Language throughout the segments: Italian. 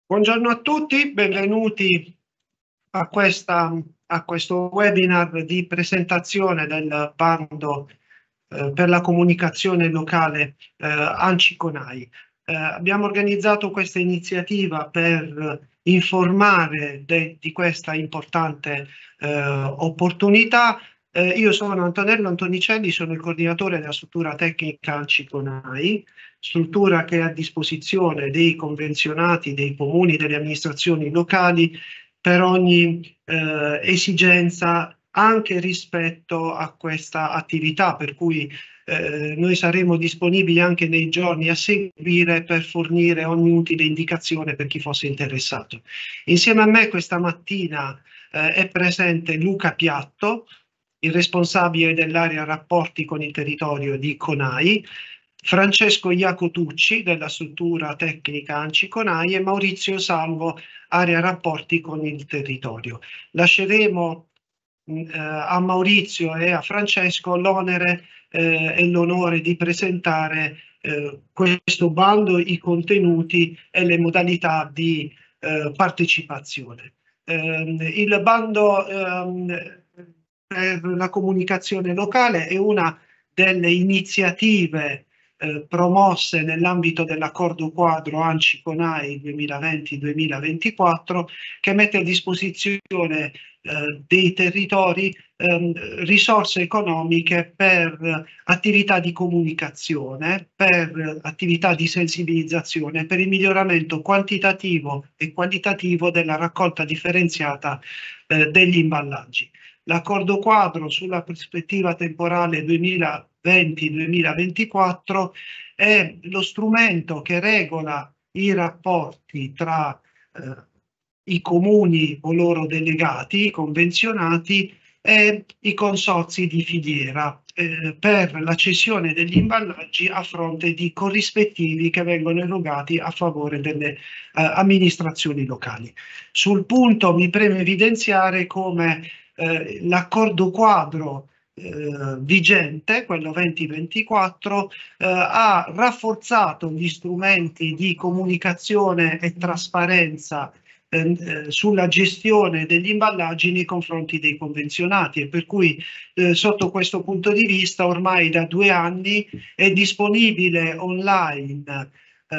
Buongiorno a tutti, benvenuti a questo webinar di presentazione del bando per la comunicazione locale ANCI-CONAI. Abbiamo organizzato questa iniziativa per informare di questa importante opportunità. Io sono Antonello Antonicelli, sono il coordinatore della struttura tecnica ANCI-CONAI, struttura che è a disposizione dei convenzionati, dei comuni, delle amministrazioni locali per ogni esigenza anche rispetto a questa attività, per cui noi saremo disponibili anche nei giorni a seguire per fornire ogni utile indicazione per chi fosse interessato. Insieme a me questa mattina è presente Luca Piatto, il responsabile dell'area rapporti con il territorio di CONAI, Francesco Iacotucci della struttura tecnica ANCI-CONAI e Maurizio Salvo, area rapporti con il territorio. Lasceremo a Maurizio e a Francesco l'onere e l'onore di presentare questo bando, i contenuti e le modalità di partecipazione. Il bando per la comunicazione locale è una delle iniziative promosse nell'ambito dell'accordo quadro ANCI-CONAI 2020-2024 che mette a disposizione dei territori risorse economiche per attività di comunicazione, per attività di sensibilizzazione, per il miglioramento quantitativo e qualitativo della raccolta differenziata degli imballaggi. L'accordo quadro sulla prospettiva temporale 2020-2024 è lo strumento che regola i rapporti tra i comuni o loro delegati, i convenzionati e i consorzi di filiera per la cessione degli imballaggi a fronte di corrispettivi che vengono erogati a favore delle amministrazioni locali. Sul punto mi preme evidenziare come l'accordo quadro vigente, quello 2024, ha rafforzato gli strumenti di comunicazione e trasparenza sulla gestione degli imballaggi nei confronti dei convenzionati e per cui sotto questo punto di vista ormai da 2 anni è disponibile online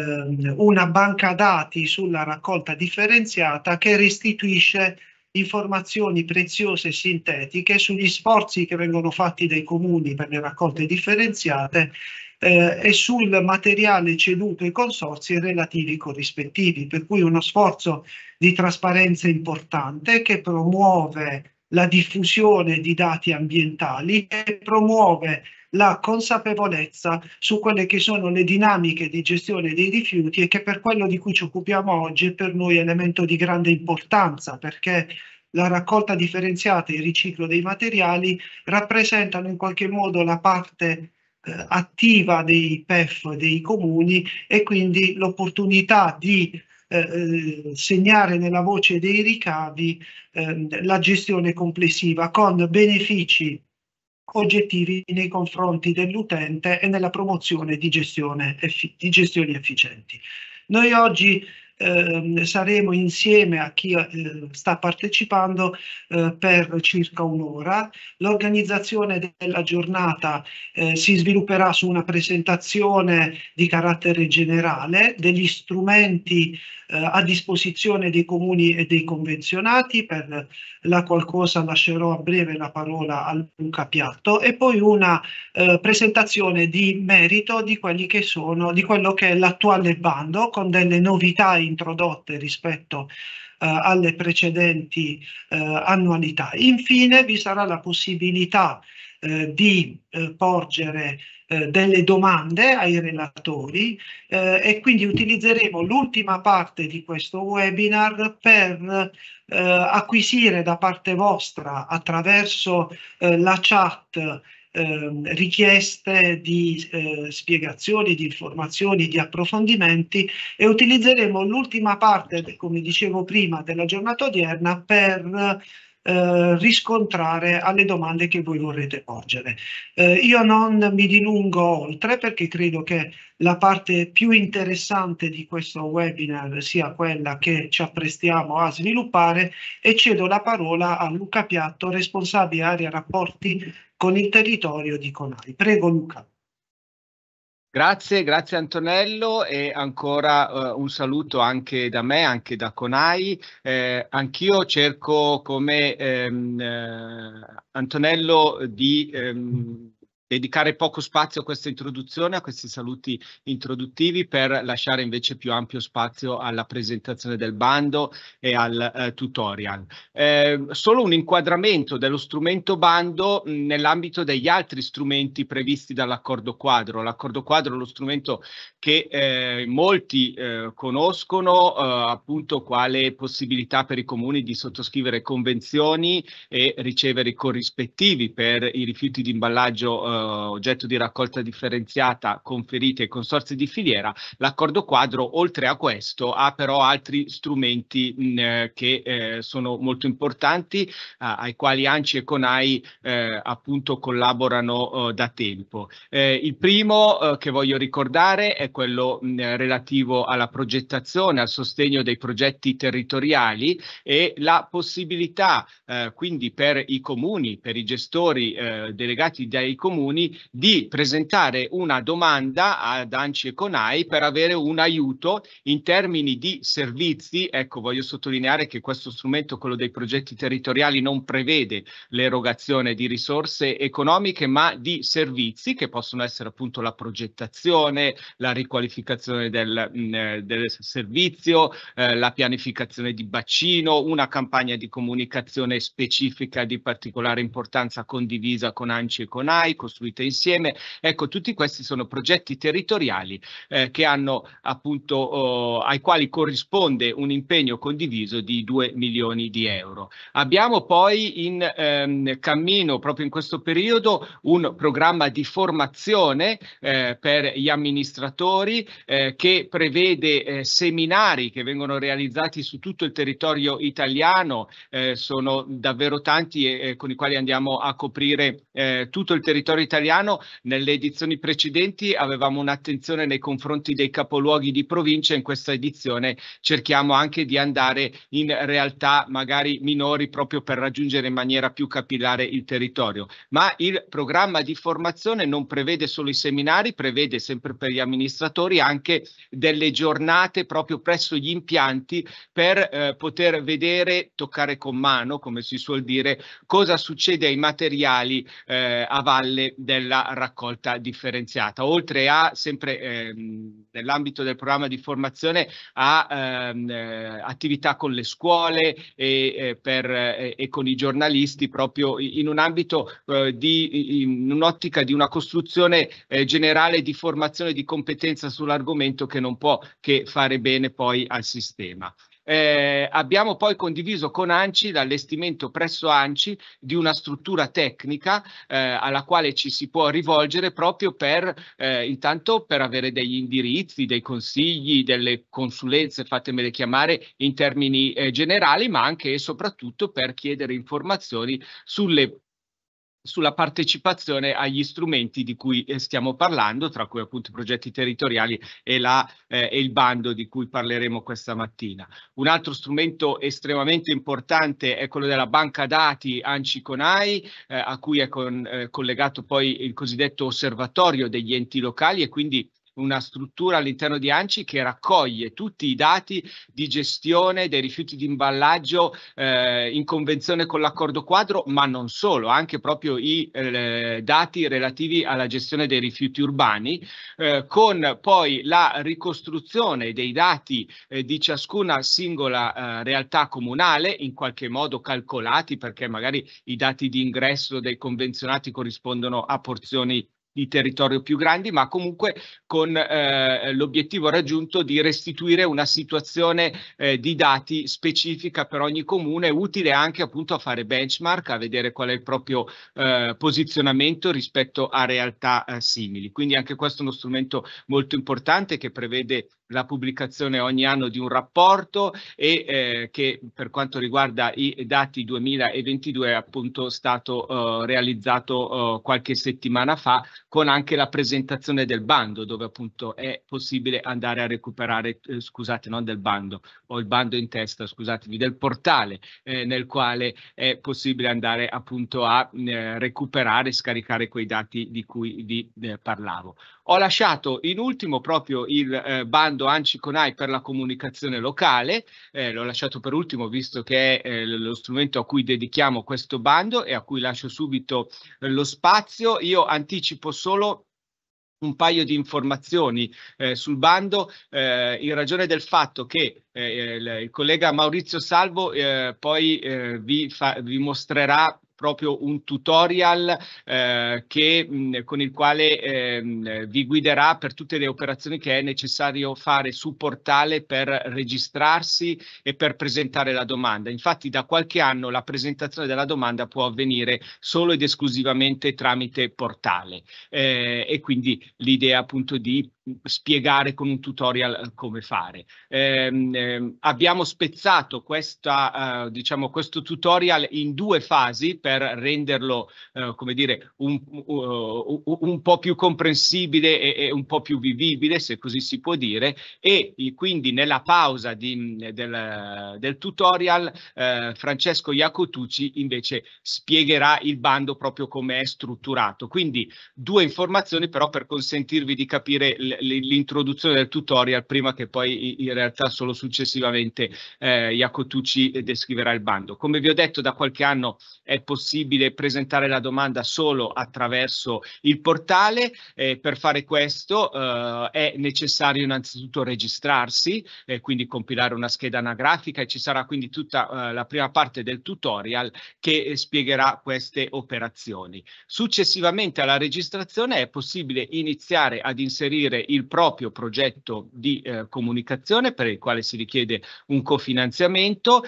una banca dati sulla raccolta differenziata che restituisce informazioni preziose e sintetiche sugli sforzi che vengono fatti dai comuni per le raccolte differenziate e sul materiale ceduto ai consorzi e relativi corrispettivi, per cui uno sforzo di trasparenza importante che promuove la diffusione di dati ambientali e promuove la consapevolezza su quelle che sono le dinamiche di gestione dei rifiuti e che per quello di cui ci occupiamo oggi è per noi elemento di grande importanza, perché la raccolta differenziata e il riciclo dei materiali rappresentano in qualche modo la parte attiva dei PEF dei comuni e quindi l'opportunità di segnare nella voce dei ricavi la gestione complessiva con benefici oggettivi nei confronti dell'utente e nella promozione di gestioni efficienti. Noi oggi saremo insieme a chi sta partecipando per circa un'ora. L'organizzazione della giornata si svilupperà su una presentazione di carattere generale degli strumenti a disposizione dei comuni e dei convenzionati, per la qual cosa lascerò a breve la parola a Luca Piatto, e poi una presentazione di merito di quelli che sono, di quello che è l'attuale bando, con delle novità introdotte rispetto alle precedenti annualità. Infine vi sarà la possibilità di porgere delle domande ai relatori e quindi utilizzeremo l'ultima parte di questo webinar per acquisire da parte vostra attraverso la chat richieste di spiegazioni, di informazioni, di approfondimenti e utilizzeremo l'ultima parte, come dicevo prima, della giornata odierna per riscontrare alle domande che voi vorrete porgere. Io non mi dilungo oltre perché credo che la parte più interessante di questo webinar sia quella che ci apprestiamo a sviluppare e cedo la parola a Luca Piatto, responsabile area rapporti con il territorio di Conai. Prego Luca. Grazie Antonello, e ancora un saluto anche da me, anche da Conai. Anch'io cerco come Antonello di dedicare poco spazio a questa introduzione, a questi saluti introduttivi, per lasciare invece più ampio spazio alla presentazione del bando e al tutorial. Solo un inquadramento dello strumento bando nell'ambito degli altri strumenti previsti dall'accordo quadro. L'accordo quadro è lo strumento che molti conoscono appunto quale possibilità per i comuni di sottoscrivere convenzioni e ricevere i corrispettivi per i rifiuti di imballaggio oggetto di raccolta differenziata conferiti ai consorzi di filiera. L'accordo quadro, oltre a questo, ha però altri strumenti che sono molto importanti, ai quali ANCI e CONAI appunto collaborano da tempo. Il primo che voglio ricordare è quello relativo alla progettazione, al sostegno dei progetti territoriali e la possibilità quindi per i comuni, per i gestori delegati dai comuni, di presentare una domanda ad ANCI e CONAI per avere un aiuto in termini di servizi. Ecco, voglio sottolineare che questo strumento, quello dei progetti territoriali, non prevede l'erogazione di risorse economiche, ma di servizi che possono essere appunto la progettazione, la riqualificazione del servizio, la pianificazione di bacino, una campagna di comunicazione specifica di particolare importanza condivisa con ANCI e CONAI, costruite insieme. Ecco, tutti questi sono progetti territoriali che hanno appunto ai quali corrisponde un impegno condiviso di 2 milioni di euro. Abbiamo poi in cammino proprio in questo periodo un programma di formazione per gli amministratori che prevede seminari che vengono realizzati su tutto il territorio italiano, sono davvero tanti e con i quali andiamo a coprire tutto il territorio italiano. Nelle edizioni precedenti avevamo un'attenzione nei confronti dei capoluoghi di provincia, in questa edizione cerchiamo anche di andare in realtà magari minori proprio per raggiungere in maniera più capillare il territorio. Ma il programma di formazione non prevede solo i seminari, prevede sempre per gli amministratori anche delle giornate proprio presso gli impianti per poter vedere, toccare con mano, come si suol dire, cosa succede ai materiali a valle della raccolta differenziata. Oltre a sempre nell'ambito del programma di formazione a attività con le scuole e con i giornalisti, proprio in un ambito in un'ottica di una costruzione generale di formazione di competenza sull'argomento che non può che fare bene poi al sistema. Abbiamo poi condiviso con ANCI l'allestimento presso ANCI di una struttura tecnica alla quale ci si può rivolgere proprio per intanto per avere degli indirizzi, dei consigli, delle consulenze, fatemele chiamare in termini generali, ma anche e soprattutto per chiedere informazioni sulla partecipazione agli strumenti di cui stiamo parlando, tra cui appunto i progetti territoriali e il bando di cui parleremo questa mattina. Un altro strumento estremamente importante è quello della banca dati ANCI CONAI, a cui è collegato poi il cosiddetto osservatorio degli enti locali, e quindi una struttura all'interno di ANCI che raccoglie tutti i dati di gestione dei rifiuti di imballaggio in convenzione con l'accordo quadro, ma non solo, anche proprio i dati relativi alla gestione dei rifiuti urbani, con poi la ricostruzione dei dati di ciascuna singola realtà comunale, in qualche modo calcolati, perché magari i dati di ingresso dei convenzionati corrispondono a porzioni di territorio più grandi, ma comunque con l'obiettivo raggiunto di restituire una situazione di dati specifica per ogni comune, utile anche appunto a fare benchmark, a vedere qual è il proprio posizionamento rispetto a realtà simili. Quindi anche questo è uno strumento molto importante che prevede la pubblicazione ogni anno di un rapporto e che per quanto riguarda i dati 2022 è appunto stato realizzato qualche settimana fa, con anche la presentazione del bando, dove appunto è possibile andare a recuperare, scusate, non del bando, ho il bando in testa, scusatevi, del portale nel quale è possibile andare appunto a recuperare, scaricare quei dati di cui vi parlavo. Ho lasciato in ultimo proprio il bando ANCI-CONAI per la comunicazione locale, l'ho lasciato per ultimo visto che è lo strumento a cui dedichiamo questo bando e a cui lascio subito lo spazio. Io anticipo solo un paio di informazioni sul bando in ragione del fatto che il collega Maurizio Salvo poi vi mostrerà proprio un tutorial con il quale vi guiderà per tutte le operazioni che è necessario fare su portale per registrarsi e per presentare la domanda. Infatti da qualche anno la presentazione della domanda può avvenire solo ed esclusivamente tramite portale e quindi l'idea appunto di spiegare con un tutorial come fare. Abbiamo spezzato diciamo, questo tutorial in due fasi per renderlo come dire un po' più comprensibile e un po' più vivibile, se così si può dire, e quindi nella pausa del tutorial Francesco Iacotucci invece spiegherà il bando proprio come è strutturato. Quindi due informazioni però per consentirvi di capire l'introduzione del tutorial prima che poi in realtà solo successivamente Iacotucci descriverà il bando. Come vi ho detto, da qualche anno è possibile presentare la domanda solo attraverso il portale. Per fare questo è necessario innanzitutto registrarsi, quindi compilare una scheda anagrafica, e ci sarà quindi tutta la prima parte del tutorial che spiegherà queste operazioni. Successivamente alla registrazione è possibile iniziare ad inserire il proprio progetto di comunicazione per il quale si richiede un cofinanziamento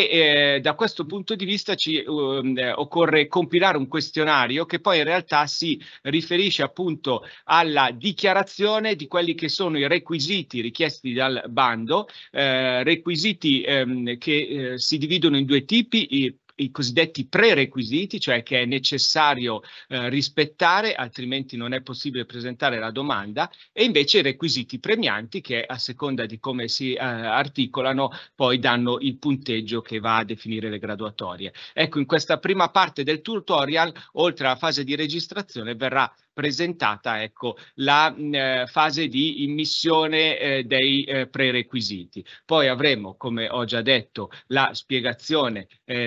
e da questo punto di vista occorre compilare un questionario che poi in realtà si riferisce appunto alla dichiarazione di quelli che sono i requisiti richiesti dal bando, requisiti che si dividono in due tipi, i cosiddetti prerequisiti, cioè che è necessario rispettare, altrimenti non è possibile presentare la domanda, e invece i requisiti premianti che a seconda di come si articolano poi danno il punteggio che va a definire le graduatorie. Ecco, in questa prima parte del tutorial, oltre alla fase di registrazione, verrà presentata ecco, la fase di immissione dei prerequisiti. Poi avremo, come ho già detto, la spiegazione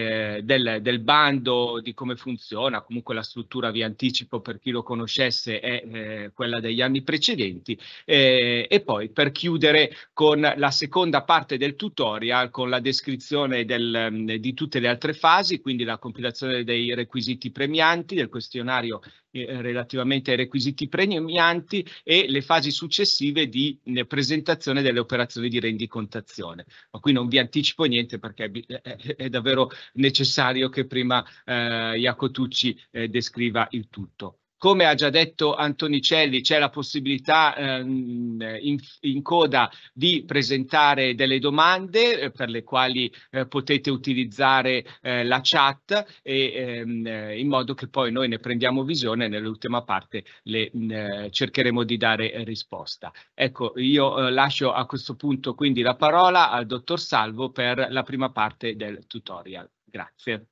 del bando, di come funziona, comunque la struttura, vi anticipo per chi lo conoscesse, è quella degli anni precedenti, e poi per chiudere con la seconda parte del tutorial, con la descrizione di tutte le altre fasi, quindi la compilazione dei requisiti premianti, del questionario relativamente ai requisiti premianti e le fasi successive di presentazione delle operazioni di rendicontazione. Ma qui non vi anticipo niente perché è davvero necessario che prima Iacotucci descriva il tutto. Come ha già detto Antonicelli, c'è la possibilità in coda di presentare delle domande per le quali potete utilizzare la chat in modo che poi noi ne prendiamo visione e nell'ultima parte cercheremo di dare risposta. Ecco, io lascio a questo punto quindi la parola al dottor Salvo per la prima parte del tutorial. Grazie.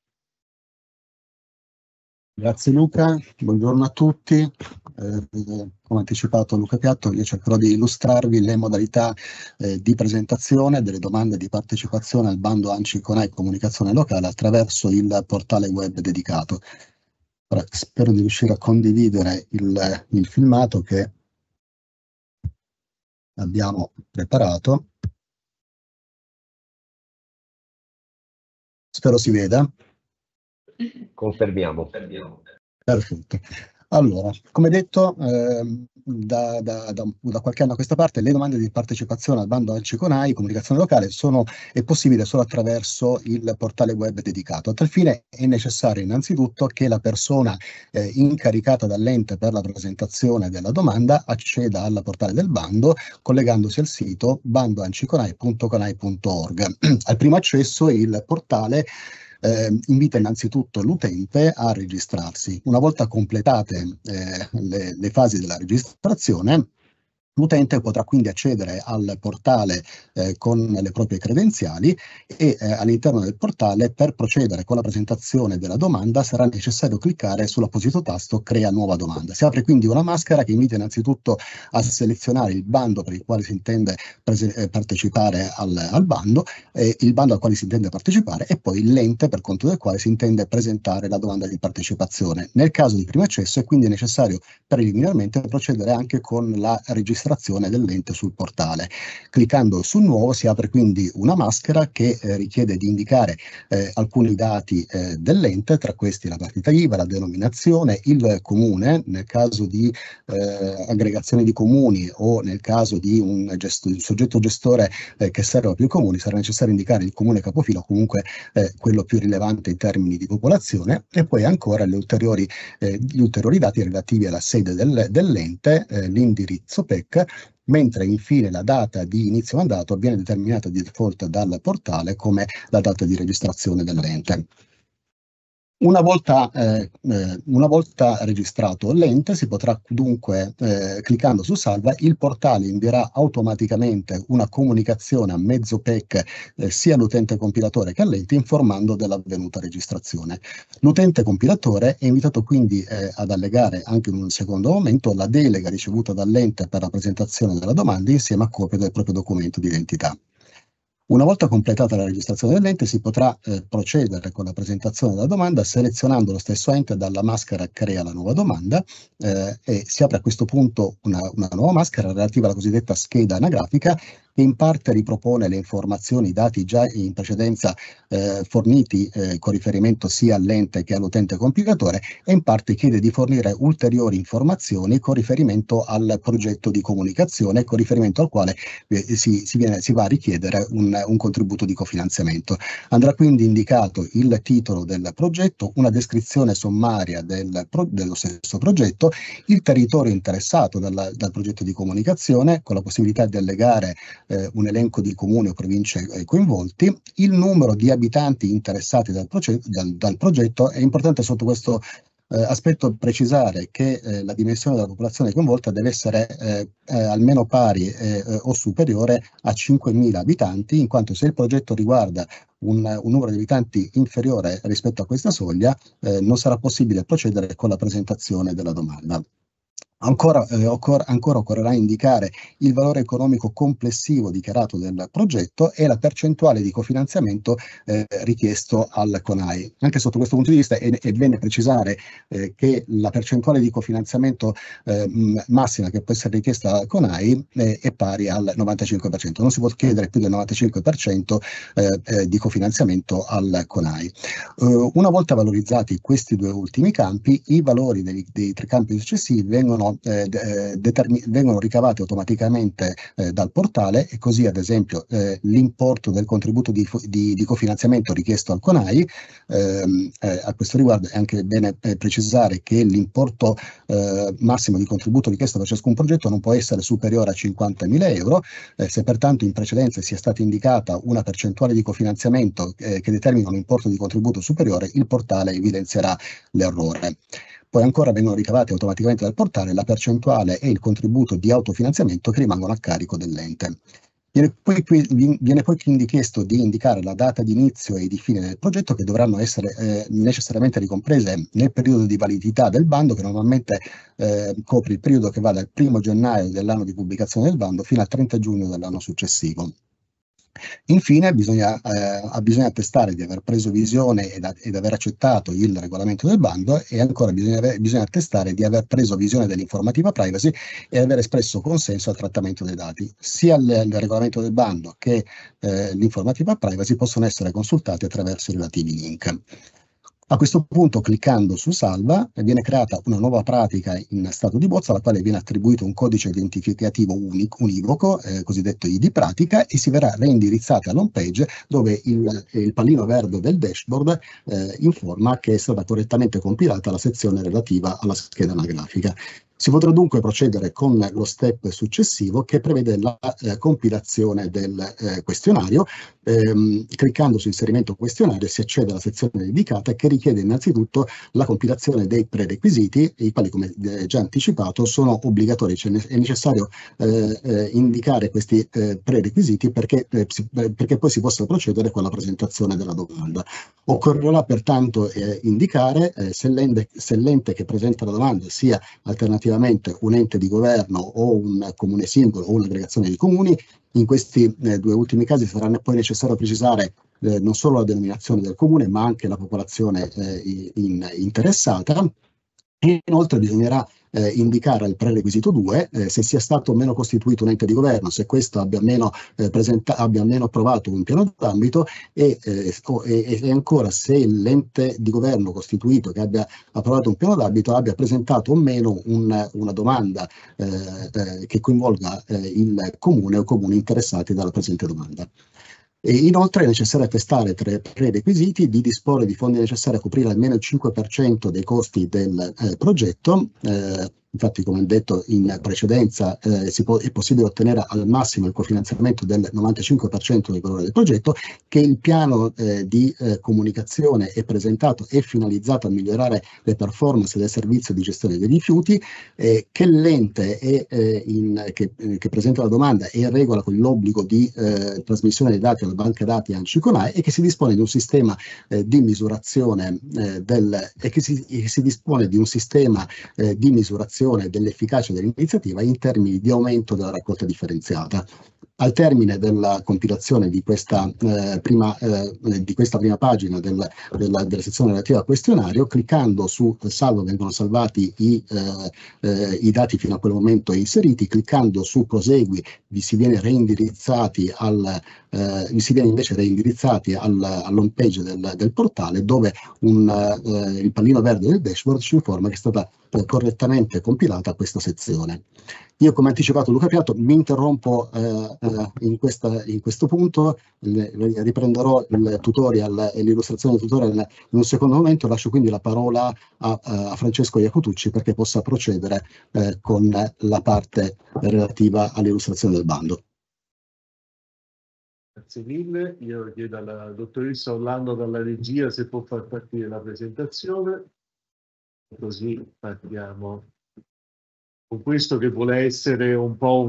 Grazie Luca, buongiorno a tutti. Come anticipato Luca Piatto, io cercherò di illustrarvi le modalità di presentazione delle domande di partecipazione al bando ANCI-CONAI Comunicazione Locale attraverso il portale web dedicato. Ora, spero di riuscire a condividere il filmato che abbiamo preparato. Spero si veda. Confermiamo. Perfetto. Allora, come detto, da qualche anno a questa parte le domande di partecipazione al bando ANCI CONAI, comunicazione locale, è possibile solo attraverso il portale web dedicato. A tal fine è necessario innanzitutto che la persona incaricata dall'ente per la presentazione della domanda acceda al portale del bando collegandosi al sito bandoanciconai.conai.org. Al primo accesso il portale invita innanzitutto l'utente a registrarsi. Una volta completate le fasi della registrazione, l'utente potrà quindi accedere al portale con le proprie credenziali e all'interno del portale, per procedere con la presentazione della domanda, sarà necessario cliccare sull'apposito tasto Crea nuova domanda. Si apre quindi una maschera che invita innanzitutto a selezionare il bando per il quale si intende partecipare al bando, il bando al quale si intende partecipare e poi l'ente per conto del quale si intende presentare la domanda di partecipazione. Nel caso di primo accesso è quindi necessario preliminarmente procedere anche con la registrazione dell'ente sul portale. Cliccando su nuovo si apre quindi una maschera che richiede di indicare alcuni dati dell'ente, tra questi la partita IVA, la denominazione, il comune, nel caso di aggregazione di comuni o nel caso di un soggetto gestore che serve più comuni, sarà necessario indicare il comune capofilo, comunque quello più rilevante in termini di popolazione, e poi ancora gli ulteriori dati relativi alla sede dell'ente, l'indirizzo PEC, mentre infine la data di inizio mandato viene determinata di default dal portale come la data di registrazione dell'ente. Una volta registrato l'ente, si potrà dunque, cliccando su salva, il portale invierà automaticamente una comunicazione a mezzo PEC sia all'utente compilatore che all'ente, informando dell'avvenuta registrazione. L'utente compilatore è invitato quindi ad allegare anche in un secondo momento la delega ricevuta dall'ente per la presentazione della domanda insieme a copia del proprio documento di identità. Una volta completata la registrazione dell'ente si potrà procedere con la presentazione della domanda selezionando lo stesso ente dalla maschera Crea la nuova domanda e si apre a questo punto una nuova maschera relativa alla cosiddetta scheda anagrafica, che in parte ripropone le informazioni, i dati già in precedenza forniti con riferimento sia all'ente che all'utente compilatore, e in parte chiede di fornire ulteriori informazioni con riferimento al progetto di comunicazione, con riferimento al quale si va a richiedere un contributo di cofinanziamento. Andrà quindi indicato il titolo del progetto, una descrizione sommaria dello stesso progetto, il territorio interessato dal progetto di comunicazione, con la possibilità di allegare un elenco di comuni o province coinvolti, il numero di abitanti interessati dal progetto. È importante sotto questo aspetto precisare che la dimensione della popolazione coinvolta deve essere almeno pari o superiore a 5.000 abitanti, in quanto se il progetto riguarda un numero di abitanti inferiore rispetto a questa soglia, non sarà possibile procedere con la presentazione della domanda. Ancora occorrerà indicare il valore economico complessivo dichiarato del progetto e la percentuale di cofinanziamento richiesto al CONAI. Anche sotto questo punto di vista è bene precisare che la percentuale di cofinanziamento massima che può essere richiesta al CONAI è pari al 95%. Non si può chiedere più del 95% di cofinanziamento al CONAI. Una volta valorizzati questi due ultimi campi, i valori dei tre campi successivi vengono ricavati automaticamente dal portale, e così ad esempio l'importo del contributo di cofinanziamento richiesto al CONAI. A questo riguardo è anche bene precisare che l'importo massimo di contributo richiesto per ciascun progetto non può essere superiore a 50.000 euro. Se pertanto in precedenza sia stata indicata una percentuale di cofinanziamento che determina un importo di contributo superiore, il portale evidenzierà l'errore. Poi ancora vengono ricavati automaticamente dal portale la percentuale e il contributo di autofinanziamento che rimangono a carico dell'ente. Viene poi quindi chiesto di indicare la data di inizio e di fine del progetto, che dovranno essere necessariamente ricomprese nel periodo di validità del bando, che normalmente copre il periodo che va dal 1° gennaio dell'anno di pubblicazione del bando fino al 30 giugno dell'anno successivo. Infine bisogna attestare di aver preso visione ed aver accettato il regolamento del bando, e ancora bisogna attestare di aver preso visione dell'informativa privacy e aver espresso consenso al trattamento dei dati. Sia il regolamento del bando che l'informativa privacy possono essere consultati attraverso i relativi link. A questo punto, cliccando su salva, viene creata una nuova pratica in stato di bozza, alla quale viene attribuito un codice identificativo univoco, cosiddetto ID pratica, e si verrà reindirizzata all'home page, dove il pallino verde del dashboard informa che è stata correttamente compilata la sezione relativa alla scheda anagrafica. Si potrà dunque procedere con lo step successivo, che prevede la compilazione del questionario. Cliccando su inserimento questionario si accede alla sezione dedicata, che richiede innanzitutto la compilazione dei prerequisiti, i quali, come già anticipato, sono obbligatori. Cioè è necessario indicare questi prerequisiti perché poi si possa procedere con la presentazione della domanda. Occorrerà pertanto indicare se l'ente che presenta la domanda sia alternativamente un ente di governo o un comune singolo o un'aggregazione di comuni. In questi due ultimi casi sarà poi necessario precisare non solo la denominazione del comune, ma anche la popolazione interessata. E inoltre bisognerà indicare al prerequisito 2 se sia stato o meno costituito un ente di governo, se questo abbia almeno approvato un piano d'ambito, e ancora se l'ente di governo costituito che abbia approvato un piano d'ambito abbia presentato o meno una domanda che coinvolga il comune o comuni interessati dalla presente domanda. E inoltre è necessario attestare tra i prerequisiti di disporre di fondi necessari a coprire almeno il 5% dei costi del progetto. Infatti, come detto in precedenza, è possibile ottenere al massimo il cofinanziamento del 95% del valore del progetto, che il piano di comunicazione è presentato e finalizzato a migliorare le performance del servizio di gestione dei rifiuti, che l'ente che presenta la domanda è in regola con l'obbligo di trasmissione dei dati alla banca dati ANCI CONAI, e che si dispone di un sistema di misurazione di misurazione dell'efficacia dell'iniziativa in termini di aumento della raccolta differenziata. Al termine della compilazione di questa prima pagina della sezione relativa al questionario, cliccando su salvo vengono salvati i dati fino a quel momento inseriti. Cliccando su prosegui si viene invece reindirizzati all'home page del portale, dove il pallino verde del dashboard ci informa che è stata correttamente compilata questa sezione. Io, come anticipato Luca Piatto, mi interrompo in questo punto, riprenderò il tutorial e l'illustrazione del tutorial in un secondo momento. Lascio quindi la parola a Francesco Iacotucci perché possa procedere con la parte relativa all'illustrazione del bando. Grazie mille. Io chiedo alla dottoressa Orlando dalla regia se può far partire la presentazione, così partiamo con questo che vuole essere un po'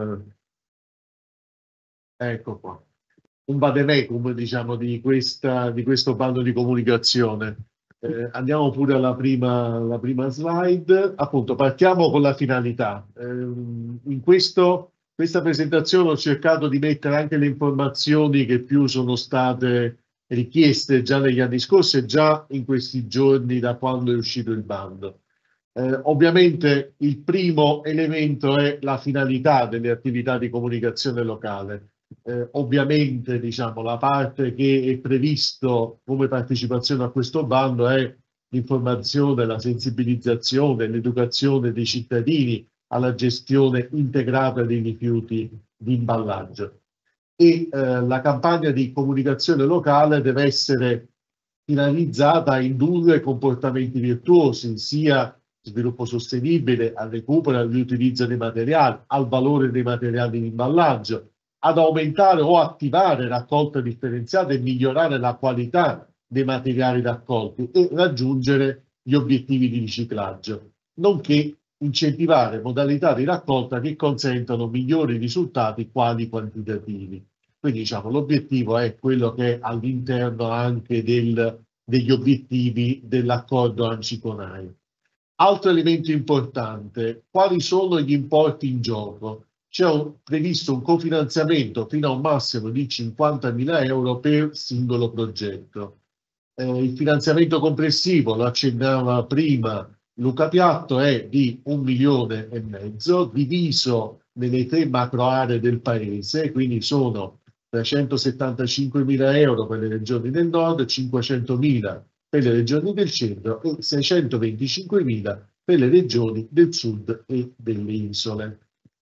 ecco qua, un vademecum, diciamo, di questo bando di comunicazione. Andiamo pure alla prima slide. Appunto, partiamo con la finalità. In questa presentazione ho cercato di mettere anche le informazioni che più sono state richieste già negli anni scorsi e già in questi giorni da quando è uscito il bando. Ovviamente il primo elemento è la finalità delle attività di comunicazione locale. Ovviamente, diciamo, la parte che è previsto come partecipazione a questo bando è l'informazione, la sensibilizzazione, l'educazione dei cittadini alla gestione integrata dei rifiuti di imballaggio. E la campagna di comunicazione locale deve essere finalizzata a indurre comportamenti virtuosi, sia sviluppo sostenibile, al recupero e al riutilizzo dei materiali, al valore dei materiali di imballaggio, ad aumentare o attivare raccolta differenziata e migliorare la qualità dei materiali raccolti e raggiungere gli obiettivi di riciclaggio, nonché incentivare modalità di raccolta che consentano migliori risultati quali quantitativi. Quindi, diciamo, l'obiettivo è quello che è all'interno anche degli obiettivi dell'accordo ANCI CONAI. Altro elemento importante: quali sono gli importi in gioco? C'è previsto un cofinanziamento fino a un massimo di 50.000 euro per singolo progetto. Il finanziamento complessivo, lo accennava prima Luca Piatto, è di 1,5 milioni, diviso nelle 3 macro aree del paese, quindi sono 375.000 euro per le regioni del nord, 500.000 per le regioni del centro e 625.000 per le regioni del sud e delle isole.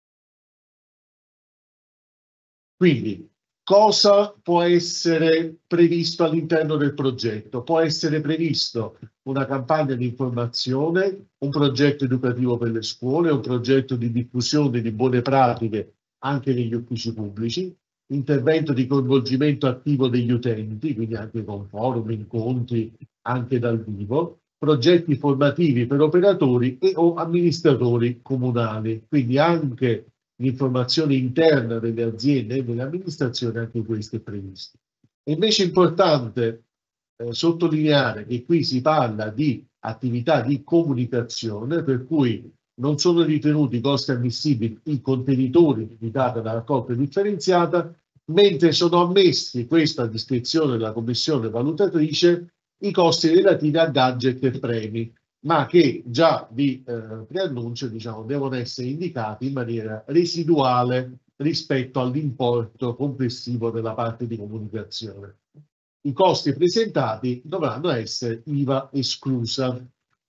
Quindi, cosa può essere previsto all'interno del progetto? Può essere previsto una campagna di informazione, un progetto educativo per le scuole, un progetto di diffusione di buone pratiche anche negli uffici pubblici, intervento di coinvolgimento attivo degli utenti, quindi anche con forum, incontri, anche dal vivo, progetti formativi per operatori e o amministratori comunali, quindi anche l'informazione interna delle aziende e delle amministrazioni, anche questo è previsto. È invece importante sottolineare che qui si parla di attività di comunicazione, per cui non sono ritenuti costi ammissibili i contenitori dedicati alla raccolta differenziata, mentre sono ammessi, questo a discrezione della commissione valutatrice, i costi relativi a gadget e premi, ma che già vi preannuncio, diciamo, devono essere indicati in maniera residuale rispetto all'importo complessivo della parte di comunicazione. I costi presentati dovranno essere IVA esclusa.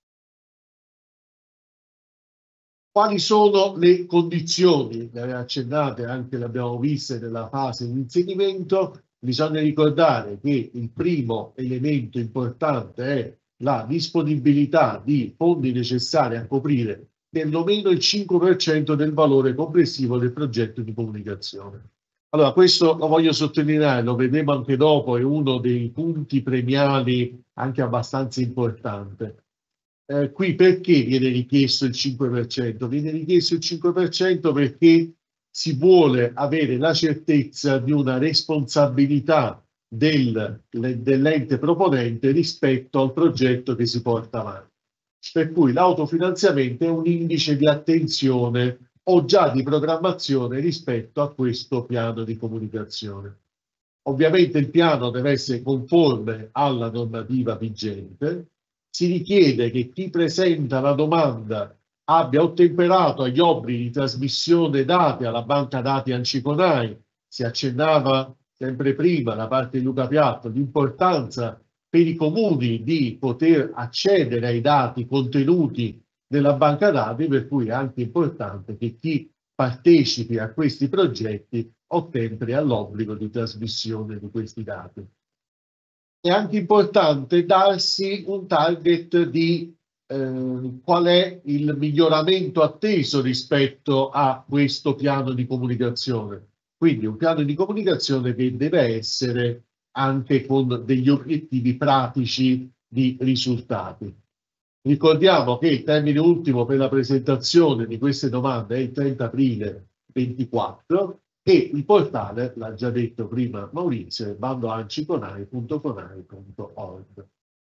Quali sono le condizioni? Le accennate anche, le abbiamo viste nella fase di inserimento. Bisogna ricordare che il primo elemento importante è la disponibilità di fondi necessari a coprire perlomeno il 5% del valore complessivo del progetto di comunicazione. Allora, questo lo voglio sottolineare, lo vedremo anche dopo, è uno dei punti premiali anche abbastanza importante. Qui perché viene richiesto il 5%? Viene richiesto il 5% perché si vuole avere la certezza di una responsabilità dell'ente proponente rispetto al progetto che si porta avanti. Per cui l'autofinanziamento è un indice di attenzione o già di programmazione rispetto a questo piano di comunicazione. Ovviamente il piano deve essere conforme alla normativa vigente. Si richiede che chi presenta la domanda abbia ottemperato agli obblighi di trasmissione dati alla banca dati Anciconai. Si accennava sempre prima da parte di Luca Piatto l'importanza per i comuni di poter accedere ai dati contenuti nella banca dati, per cui è anche importante che chi partecipi a questi progetti ottemperi all'obbligo di trasmissione di questi dati. È anche importante darsi un target di qual è il miglioramento atteso rispetto a questo piano di comunicazione. Quindi un piano di comunicazione che deve essere anche con degli obiettivi pratici di risultati. Ricordiamo che il termine ultimo per la presentazione di queste domande è il 30 aprile 2024 e il portale, l'ha già detto prima Maurizio, è bandoanciconai.conai.org.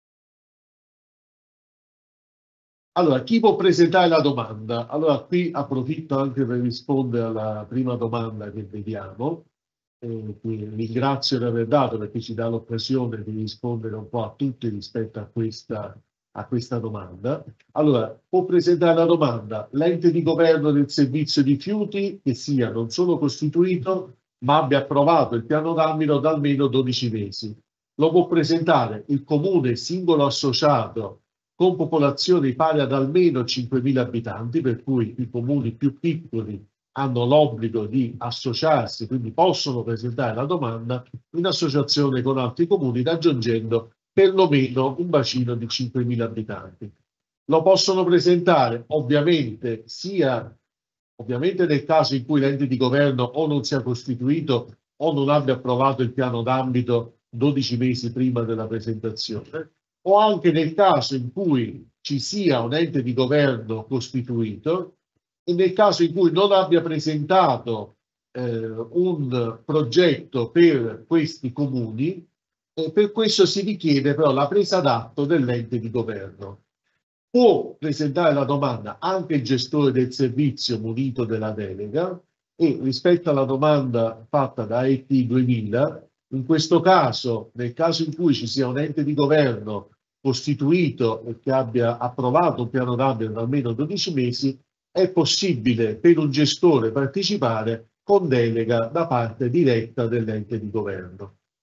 Allora, chi può presentare la domanda? Allora, qui approfitto anche per rispondere alla prima domanda che vediamo. Che ringrazio di aver dato perché ci dà l'occasione di rispondere un po' a tutti rispetto a questa domanda. Allora, può presentare la domanda l'ente di governo del servizio di rifiuti che sia non solo costituito ma abbia approvato il piano d'ambito da almeno 12 mesi. Lo può presentare il comune singolo associato con popolazione pari ad almeno 5.000 abitanti, per cui i comuni più piccoli hanno l'obbligo di associarsi, quindi possono presentare la domanda in associazione con altri comuni raggiungendo perlomeno un bacino di 5.000 abitanti. Lo possono presentare ovviamente nel caso in cui l'ente di governo o non sia costituito o non abbia approvato il piano d'ambito 12 mesi prima della presentazione, o anche nel caso in cui ci sia un ente di governo costituito e nel caso in cui non abbia presentato un progetto per questi comuni. Per questo si richiede però la presa d'atto dell'ente di governo. Può presentare la domanda anche il gestore del servizio munito della delega e rispetto alla domanda fatta da ET 2000, in questo caso, nel caso in cui ci sia un ente di governo costituito e che abbia approvato un piano d'ambito da almeno 12 mesi, è possibile per un gestore partecipare con delega da parte diretta dell'ente di governo.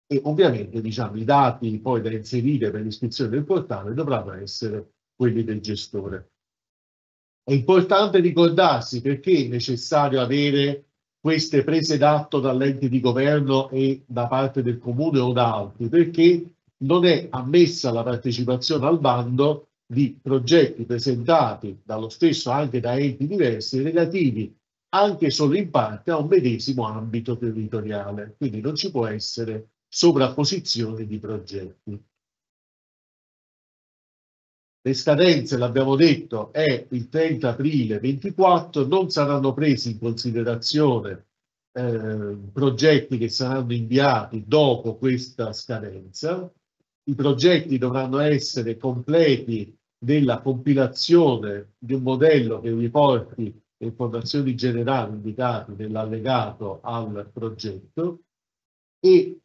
e ovviamente diciamo, i dati poi da inserire per l'iscrizione del portale dovranno essere quelli del gestore. È importante ricordarsi perché è necessario avere queste prese d'atto dall'ente di governo e da parte del comune o da altri, perché non è ammessa la partecipazione al bando di progetti presentati dallo stesso anche da enti diversi relativi anche solo in parte a un medesimo ambito territoriale, quindi non ci può essere sovrapposizione di progetti. Le scadenze, l'abbiamo detto, è il 30 aprile 24, non saranno presi in considerazione progetti che saranno inviati dopo questa scadenza. I progetti dovranno essere completi della compilazione di un modello che riporti le informazioni generali indicate nell'allegato al progetto e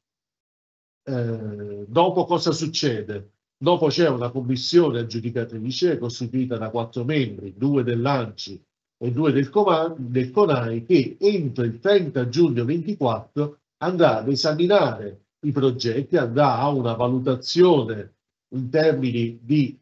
dopo cosa succede? Dopo c'è una commissione aggiudicatrice costituita da 4 membri, 2 dell'ANCI e 2 del CONAI, che entro il 30 giugno 24 andrà ad esaminare i progetti, andrà a una valutazione in termini di,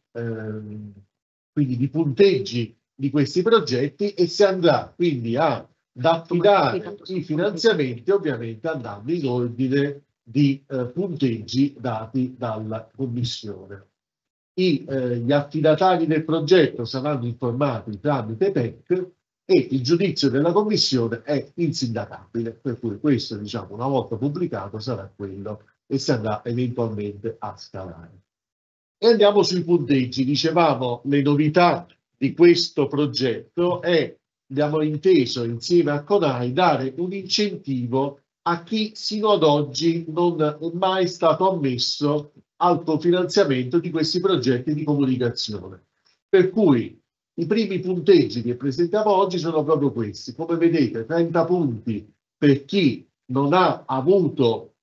quindi di punteggi di questi progetti e si andrà quindi ad affidare i finanziamenti, ovviamente andando in ordine di punteggi dati dalla Commissione. Gli affidatari del progetto saranno informati tramite PEC e il giudizio della Commissione è insindacabile, per cui questo, diciamo, una volta pubblicato sarà quello e si andrà eventualmente a scalare. E andiamo sui punteggi. Dicevamo, le novità di questo progetto è, abbiamo inteso insieme a CONAI, dare un incentivo a chi sino ad oggi non è mai stato ammesso al cofinanziamento di questi progetti di comunicazione. Per cui i primi punteggi che presentiamo oggi sono proprio questi. Come vedete, 30 punti per chi non ha avuto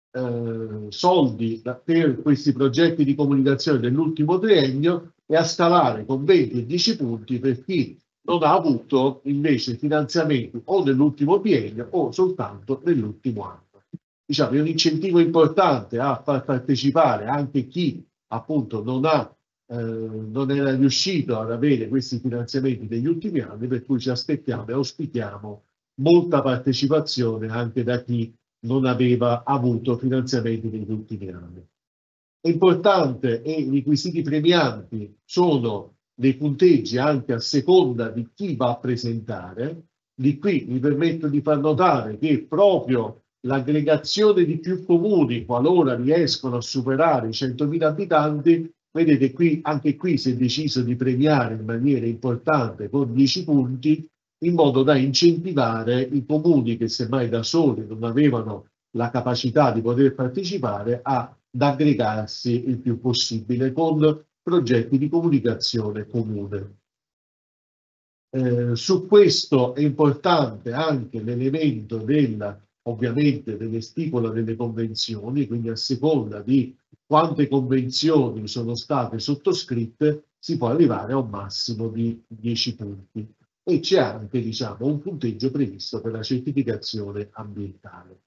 soldi per questi progetti di comunicazione dell'ultimo triennio e a scalare con 20 e 10 punti per chi non ha avuto invece finanziamenti o nell'ultimo biennio o soltanto nell'ultimo anno. Diciamo, è un incentivo importante a far partecipare anche chi appunto non era riuscito ad avere questi finanziamenti negli ultimi anni, per cui ci aspettiamo e auspichiamo molta partecipazione anche da chi non aveva avuto finanziamenti negli ultimi anni. È importante e i requisiti premianti sono dei punteggi anche a seconda di chi va a presentare. Di qui mi permetto di far notare che proprio l'aggregazione di più comuni, qualora riescono a superare i 100.000 abitanti, vedete qui, anche qui si è deciso di premiare in maniera importante con 10 punti, in modo da incentivare i comuni che semmai da soli non avevano la capacità di poter partecipare ad aggregarsi il più possibile con progetti di comunicazione comune. Su questo è importante anche l'elemento ovviamente delle stipula delle convenzioni, quindi a seconda di quante convenzioni sono state sottoscritte si può arrivare a un massimo di 10 punti e c'è anche, diciamo, un punteggio previsto per la certificazione ambientale.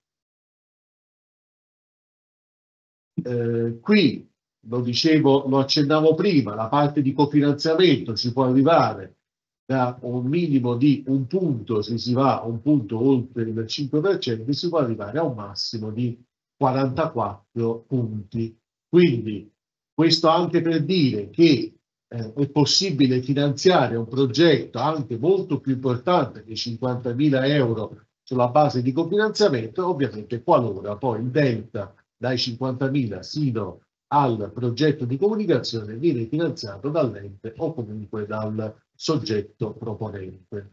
Qui lo dicevo, lo accennavo prima, la parte di cofinanziamento si può arrivare da un minimo di un punto, se si va a un punto oltre il 5%, si può arrivare a un massimo di 44 punti. Quindi questo anche per dire che è possibile finanziare un progetto anche molto più importante di 50.000 euro sulla base di cofinanziamento, ovviamente qualora poi il delta dai 50.000 sino al progetto di comunicazione viene finanziato dall'ente o comunque dal soggetto proponente.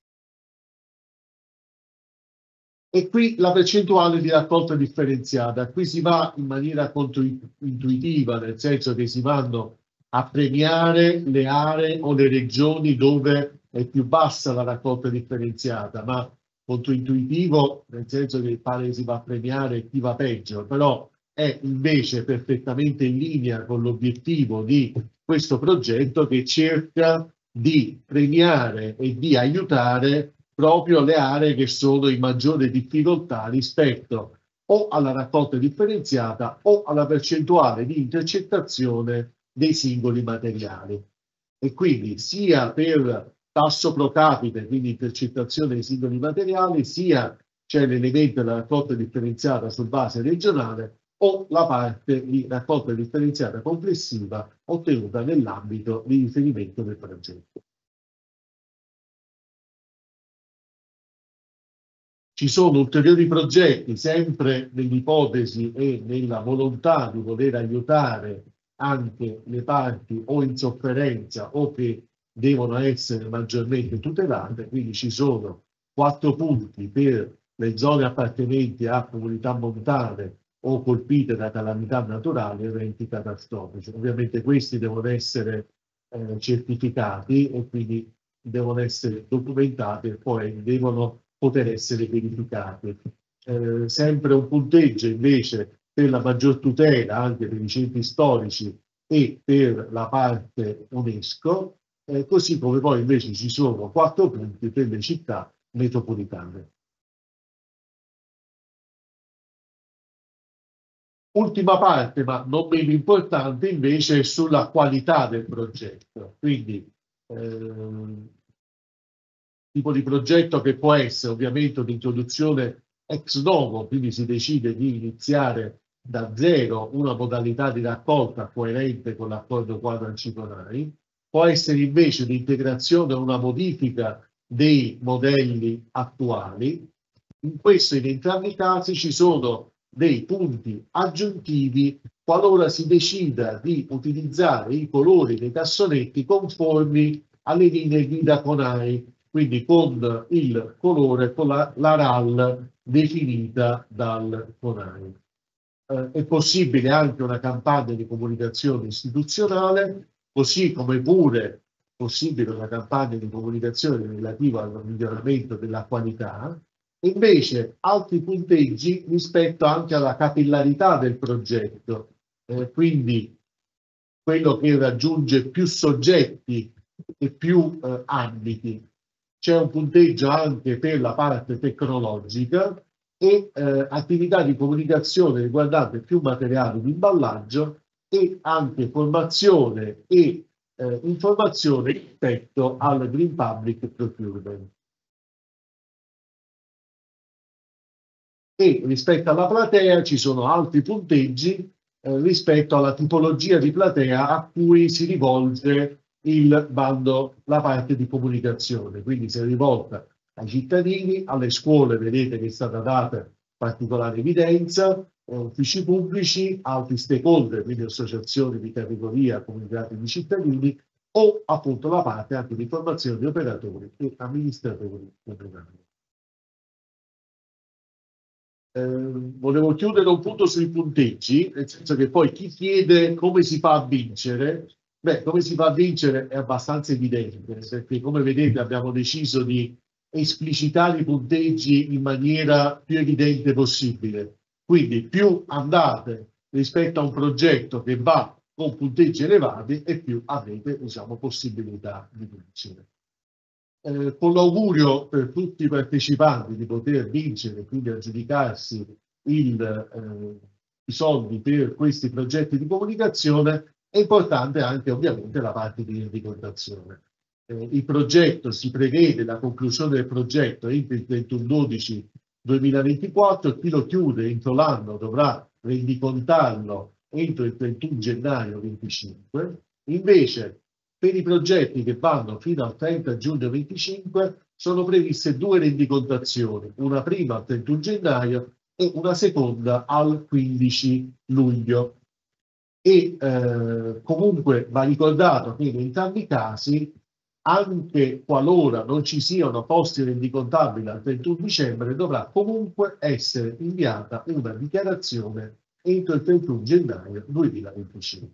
E qui la percentuale di raccolta differenziata. Qui si va in maniera controintuitiva, nel senso che si vanno a premiare le aree o le regioni dove è più bassa la raccolta differenziata, ma controintuitivo nel senso che pare che si va a premiare chi va peggio, però è invece perfettamente in linea con l'obiettivo di questo progetto che cerca di premiare e di aiutare proprio le aree che sono in maggiore difficoltà rispetto o alla raccolta differenziata o alla percentuale di intercettazione dei singoli materiali. E quindi sia per tasso pro capite, quindi intercettazione dei singoli materiali, sia c'è l'elemento della raccolta differenziata su base regionale o la parte di raccolta differenziata complessiva ottenuta nell'ambito di riferimento del progetto. Ci sono ulteriori progetti, sempre nell'ipotesi e nella volontà di voler aiutare anche le parti o in sofferenza o che devono essere maggiormente tutelate, quindi ci sono 4 punti per le zone appartenenti a comunità montane o colpite da calamità naturali e eventi catastrofici. Ovviamente questi devono essere certificati e quindi devono essere documentati e poi devono poter essere verificati. Sempre un punteggio invece per la maggior tutela anche per i centri storici e per la parte UNESCO, così come poi invece ci sono 4 punti per le città metropolitane. Ultima parte, ma non meno importante, invece, è sulla qualità del progetto. Quindi, tipo di progetto che può essere ovviamente un'introduzione ex novo, quindi si decide di iniziare da zero una modalità di raccolta coerente con l'accordo quadro Anci-Conai, può essere invece l'integrazione o una modifica dei modelli attuali. In questo, in entrambi i casi, ci sono dei punti aggiuntivi qualora si decida di utilizzare i colori dei cassonetti conformi alle linee guida CONAI, quindi con il colore, con la RAL definita dal CONAI. È possibile anche una campagna di comunicazione istituzionale, così come pure possibile una campagna di comunicazione relativa al miglioramento della qualità. Invece altri punteggi rispetto anche alla capillarità del progetto, quindi quello che raggiunge più soggetti e più ambiti. C'è un punteggio anche per la parte tecnologica e attività di comunicazione riguardante più materiali di imballaggio e anche formazione e informazione rispetto al Green Public Procurement. E rispetto alla platea ci sono altri punteggi rispetto alla tipologia di platea a cui si rivolge il bando, la parte di comunicazione, quindi si è rivolta ai cittadini, alle scuole, vedete che è stata data particolare evidenza, uffici pubblici, altri stakeholder, quindi associazioni di categoria, comunità di cittadini, o appunto la parte anche di formazione di operatori e amministratori comunali. Volevo chiudere un punto sui punteggi, nel senso che poi chi chiede come si fa a vincere, beh, come si fa a vincere è abbastanza evidente, perché come vedete abbiamo deciso di esplicitare i punteggi in maniera più evidente possibile. Quindi più andate rispetto a un progetto che va con punteggi elevati e più avete, diciamo, possibilità di vincere. Con l'augurio per tutti i partecipanti di poter vincere, quindi aggiudicarsi i soldi per questi progetti di comunicazione, è importante anche ovviamente la parte di rendicontazione. Il progetto si prevede la conclusione del progetto entro il 31/12/2024, chi lo chiude entro l'anno dovrà rendicontarlo entro il 31 gennaio 2025, invece per i progetti che vanno fino al 30 giugno 2025 sono previste 2 rendicontazioni, una prima al 31 gennaio e una seconda al 15 luglio. E comunque va ricordato che in entrambi i casi, anche qualora non ci siano posti rendicontabili al 31 dicembre, dovrà comunque essere inviata una dichiarazione entro il 31 gennaio 2025.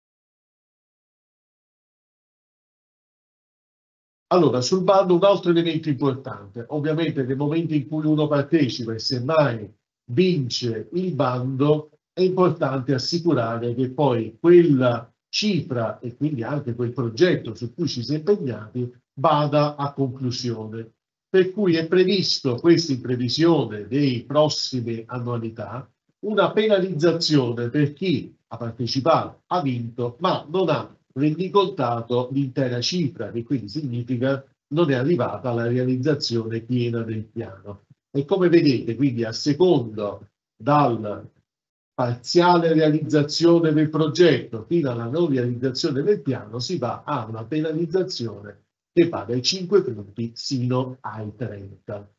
Allora, sul bando un altro elemento importante, ovviamente nel momento in cui uno partecipa e semmai vince il bando, è importante assicurare che poi quella cifra e quindi anche quel progetto su cui ci si è impegnati vada a conclusione. per cui è previsto, questo in previsione dei prossime annualità, una penalizzazione per chi ha partecipato, ha vinto, ma non ha rendicontato l'intera cifra, che quindi significa non è arrivata alla realizzazione piena del piano. E come vedete, quindi a secondo dal parziale realizzazione del progetto fino alla non realizzazione del piano, si va a una penalizzazione che va dai 5 punti sino ai 30.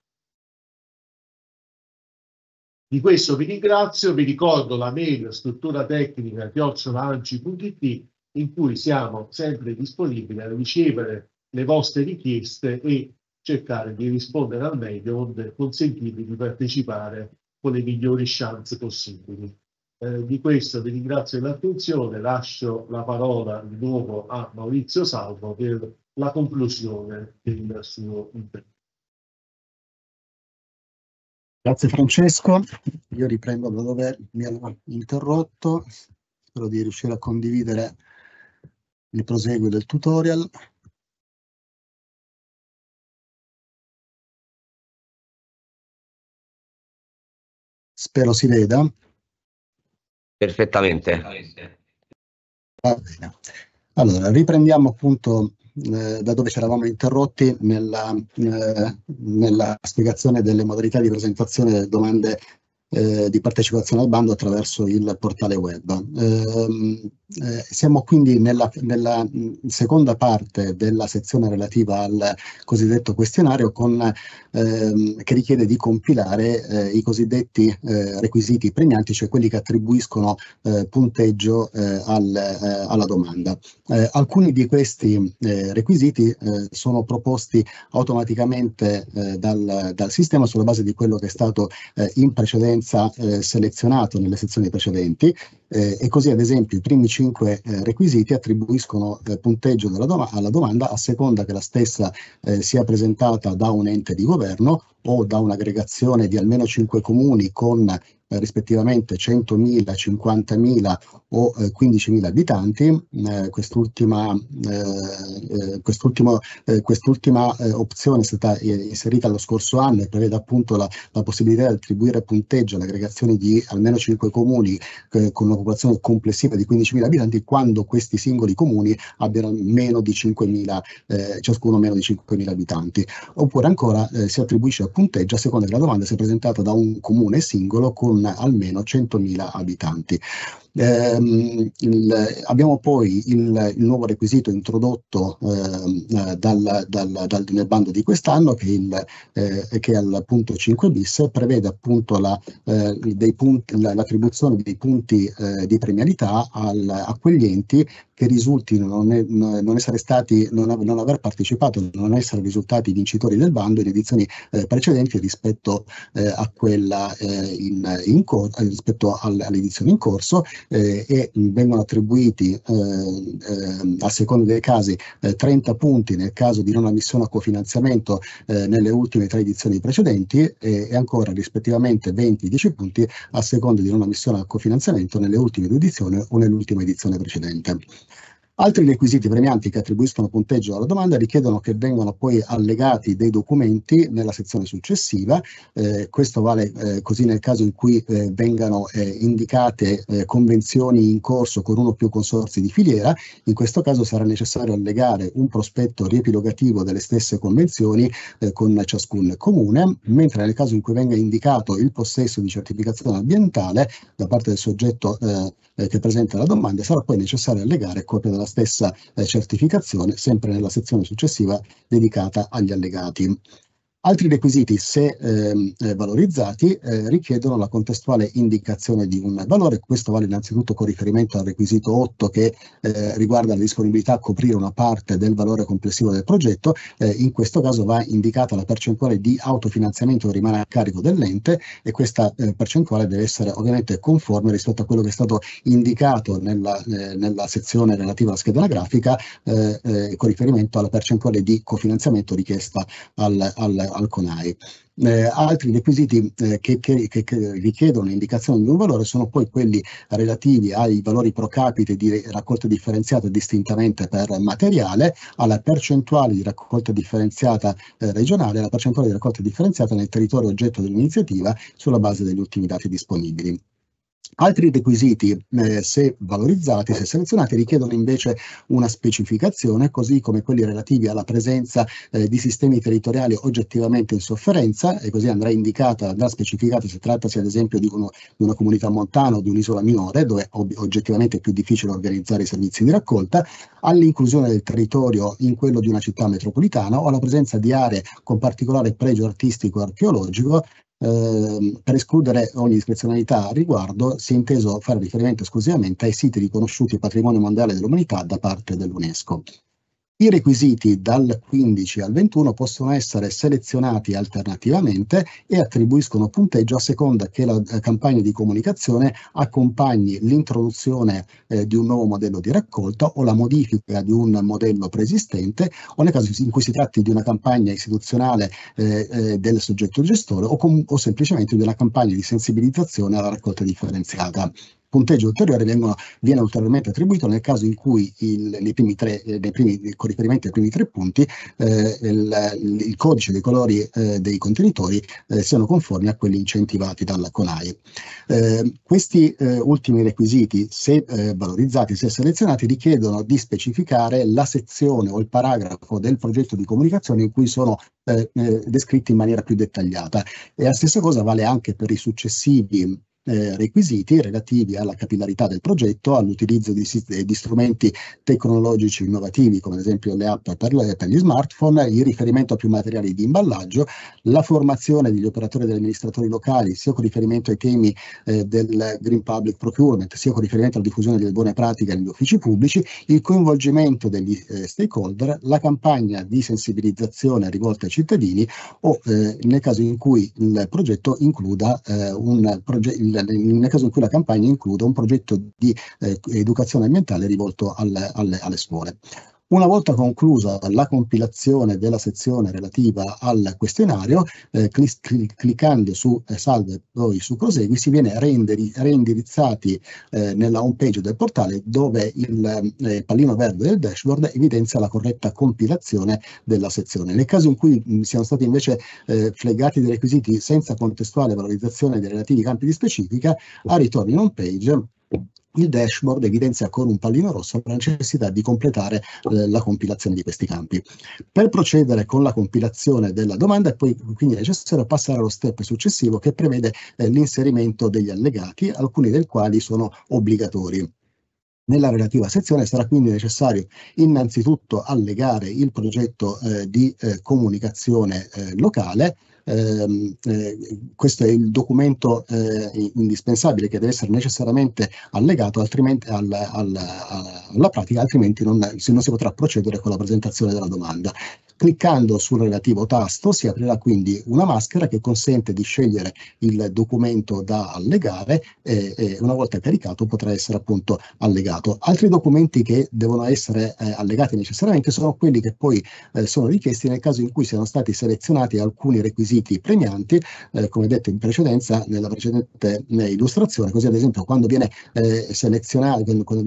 Di questo vi ringrazio, vi ricordo la mail struttura tecnica @anci.it, in cui siamo sempre disponibili a ricevere le vostre richieste e cercare di rispondere al meglio, onde consentirvi di partecipare con le migliori chance possibili. Di questo vi ringrazio dell'attenzione, lascio la parola di nuovo a Maurizio Salvo per la conclusione del suo intervento. Grazie Francesco, io riprendo da dove mi hanno interrotto, spero di riuscire a condividere il proseguo del tutorial. Spero si veda. Perfettamente. Va bene. Allora, riprendiamo appunto da dove ci eravamo interrotti nella spiegazione delle modalità di presentazione delle domande di partecipazione al bando attraverso il portale web. Siamo quindi nella seconda parte della sezione relativa al cosiddetto questionario che richiede di compilare i cosiddetti requisiti premianti, cioè quelli che attribuiscono punteggio alla domanda. Alcuni di questi requisiti sono proposti automaticamente dal sistema sulla base di quello che è stato in precedenza selezionato nelle sezioni precedenti, e così ad esempio i primi 5 requisiti attribuiscono punteggio alla domanda a seconda che la stessa sia presentata da un ente di governo o da un'aggregazione di almeno 5 comuni con rispettivamente 100.000, 50.000 o 15.000 abitanti. Quest'ultima opzione è stata inserita lo scorso anno e prevede appunto la possibilità di attribuire punteggio alle aggregazioni di almeno 5 comuni con una popolazione complessiva di 15.000 abitanti quando questi singoli comuni abbiano meno di 5.000, ciascuno meno di 5.000 abitanti. Oppure ancora si attribuisce punteggio a seconda che la domanda sia presentata da un comune singolo con almeno 100.000 abitanti. Abbiamo poi il nuovo requisito introdotto nel bando di quest'anno, che è al punto 5 bis, prevede appunto l'attribuzione dei punti di premialità a quegli enti che risultino non aver partecipato, non essere risultati vincitori del bando in edizioni precedenti rispetto a quella rispetto all'edizione in corso, e vengono attribuiti a seconda dei casi 30 punti nel caso di non ammissione a cofinanziamento nelle ultime 3 edizioni precedenti e ancora rispettivamente 20 e 10 punti a seconda di non ammissione a cofinanziamento nelle ultime 2 edizioni o nell'ultima edizione precedente. Altri requisiti premianti che attribuiscono punteggio alla domanda richiedono che vengano poi allegati dei documenti nella sezione successiva. Questo vale così nel caso in cui vengano indicate convenzioni in corso con uno o più consorzi di filiera. In questo caso sarà necessario allegare un prospetto riepilogativo delle stesse convenzioni con ciascun comune, mentre nel caso in cui venga indicato il possesso di certificazione ambientale da parte del soggetto che presenta la domanda, sarà poi necessario allegare copia della stessa certificazione, sempre nella sezione successiva dedicata agli allegati. Altri requisiti, se valorizzati, richiedono la contestuale indicazione di un valore. Questo vale innanzitutto con riferimento al requisito 8 che riguarda la disponibilità a coprire una parte del valore complessivo del progetto. In questo caso va indicata la percentuale di autofinanziamento che rimane a carico dell'ente e questa percentuale deve essere ovviamente conforme rispetto a quello che è stato indicato nella sezione relativa alla scheda anagrafica con riferimento alla percentuale di cofinanziamento richiesta al al CONAI. Altri requisiti che richiedono l'indicazione di un valore sono poi quelli relativi ai valori pro capite di raccolta differenziata distintamente per materiale, alla percentuale di raccolta differenziata regionale, alla percentuale di raccolta differenziata nel territorio oggetto dell'iniziativa sulla base degli ultimi dati disponibili. Altri requisiti, se valorizzati, se selezionati, richiedono invece una specificazione, così come quelli relativi alla presenza di sistemi territoriali oggettivamente in sofferenza, e così andrà specificato se trattasi ad esempio di una comunità montana o di un'isola minore, dove oggettivamente è più difficile organizzare i servizi di raccolta, all'inclusione del territorio in quello di una città metropolitana o alla presenza di aree con particolare pregio artistico e archeologico. Per escludere ogni discrezionalità a riguardo, si è inteso fare riferimento esclusivamente ai siti riconosciuti patrimonio mondiale dell'umanità da parte dell'UNESCO. I requisiti dal 15 al 21 possono essere selezionati alternativamente e attribuiscono punteggio a seconda che la campagna di comunicazione accompagni l'introduzione di un nuovo modello di raccolta o la modifica di un modello preesistente, o nel caso in cui si tratti di una campagna istituzionale del soggetto gestore o semplicemente di una campagna di sensibilizzazione alla raccolta differenziata. Punteggio ulteriore viene ulteriormente attribuito nel caso in cui con riferimento ai primi 3 punti il codice dei colori dei contenitori siano conformi a quelli incentivati dalla CONAI. Questi ultimi requisiti, se valorizzati, se selezionati, richiedono di specificare la sezione o il paragrafo del progetto di comunicazione in cui sono descritti in maniera più dettagliata. E la stessa cosa vale anche per i successivi requisiti relativi alla capillarità del progetto, all'utilizzo di strumenti tecnologici innovativi come ad esempio le app per gli smartphone, il riferimento a più materiali di imballaggio, la formazione degli operatori e degli amministratori locali sia con riferimento ai temi del Green Public Procurement sia con riferimento alla diffusione delle buone pratiche negli uffici pubblici, il coinvolgimento degli stakeholder, la campagna di sensibilizzazione rivolta ai cittadini o nel caso in cui il progetto includa nel caso in cui la campagna includa un progetto di educazione ambientale rivolto alle scuole. Una volta conclusa la compilazione della sezione relativa al questionario, cliccando su salve e poi su prosegui, si viene reindirizzati nella home page del portale, dove il pallino verde del dashboard evidenzia la corretta compilazione della sezione. Nel caso in cui siano stati invece flaggati dei requisiti senza contestuale valorizzazione dei relativi campi di specifica, a ritorno in home page il dashboard evidenzia con un pallino rosso la necessità di completare la compilazione di questi campi. Per procedere con la compilazione della domanda è poi quindi necessario passare allo step successivo, che prevede l'inserimento degli allegati, alcuni del quali sono obbligatori. Nella relativa sezione sarà quindi necessario innanzitutto allegare il progetto di comunicazione locale. Questo è il documento indispensabile che deve essere necessariamente allegato, altrimenti alla pratica, altrimenti non si potrà procedere con la presentazione della domanda. Cliccando sul relativo tasto si aprirà quindi una maschera che consente di scegliere il documento da allegare e una volta caricato potrà essere appunto allegato. Altri documenti che devono essere allegati necessariamente sono quelli che poi sono richiesti nel caso in cui siano stati selezionati alcuni requisiti premianti, come detto in precedenza nella precedente illustrazione. Così ad esempio quando viene selezionato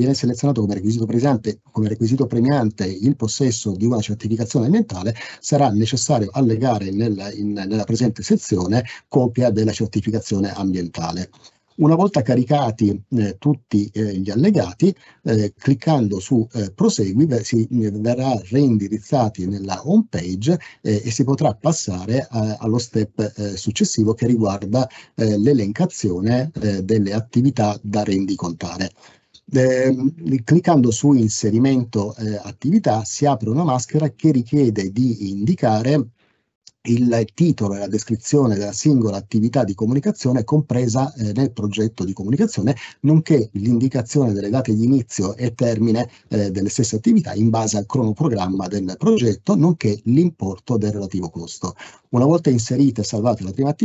come requisito premiante il possesso di una certificazione ambientale, sarà necessario allegare nella presente sezione copia della certificazione ambientale. Una volta caricati tutti gli allegati, cliccando su prosegui si verrà reindirizzati nella home page e si potrà passare allo step successivo, che riguarda l'elencazione delle attività da rendicontare. Cliccando su inserimento attività si apre una maschera che richiede di indicare il titolo e la descrizione della singola attività di comunicazione compresa nel progetto di comunicazione, nonché l'indicazione delle date di inizio e termine delle stesse attività in base al cronoprogramma del progetto, nonché l'importo del relativo costo. Una volta inserita e salvata la prima attività,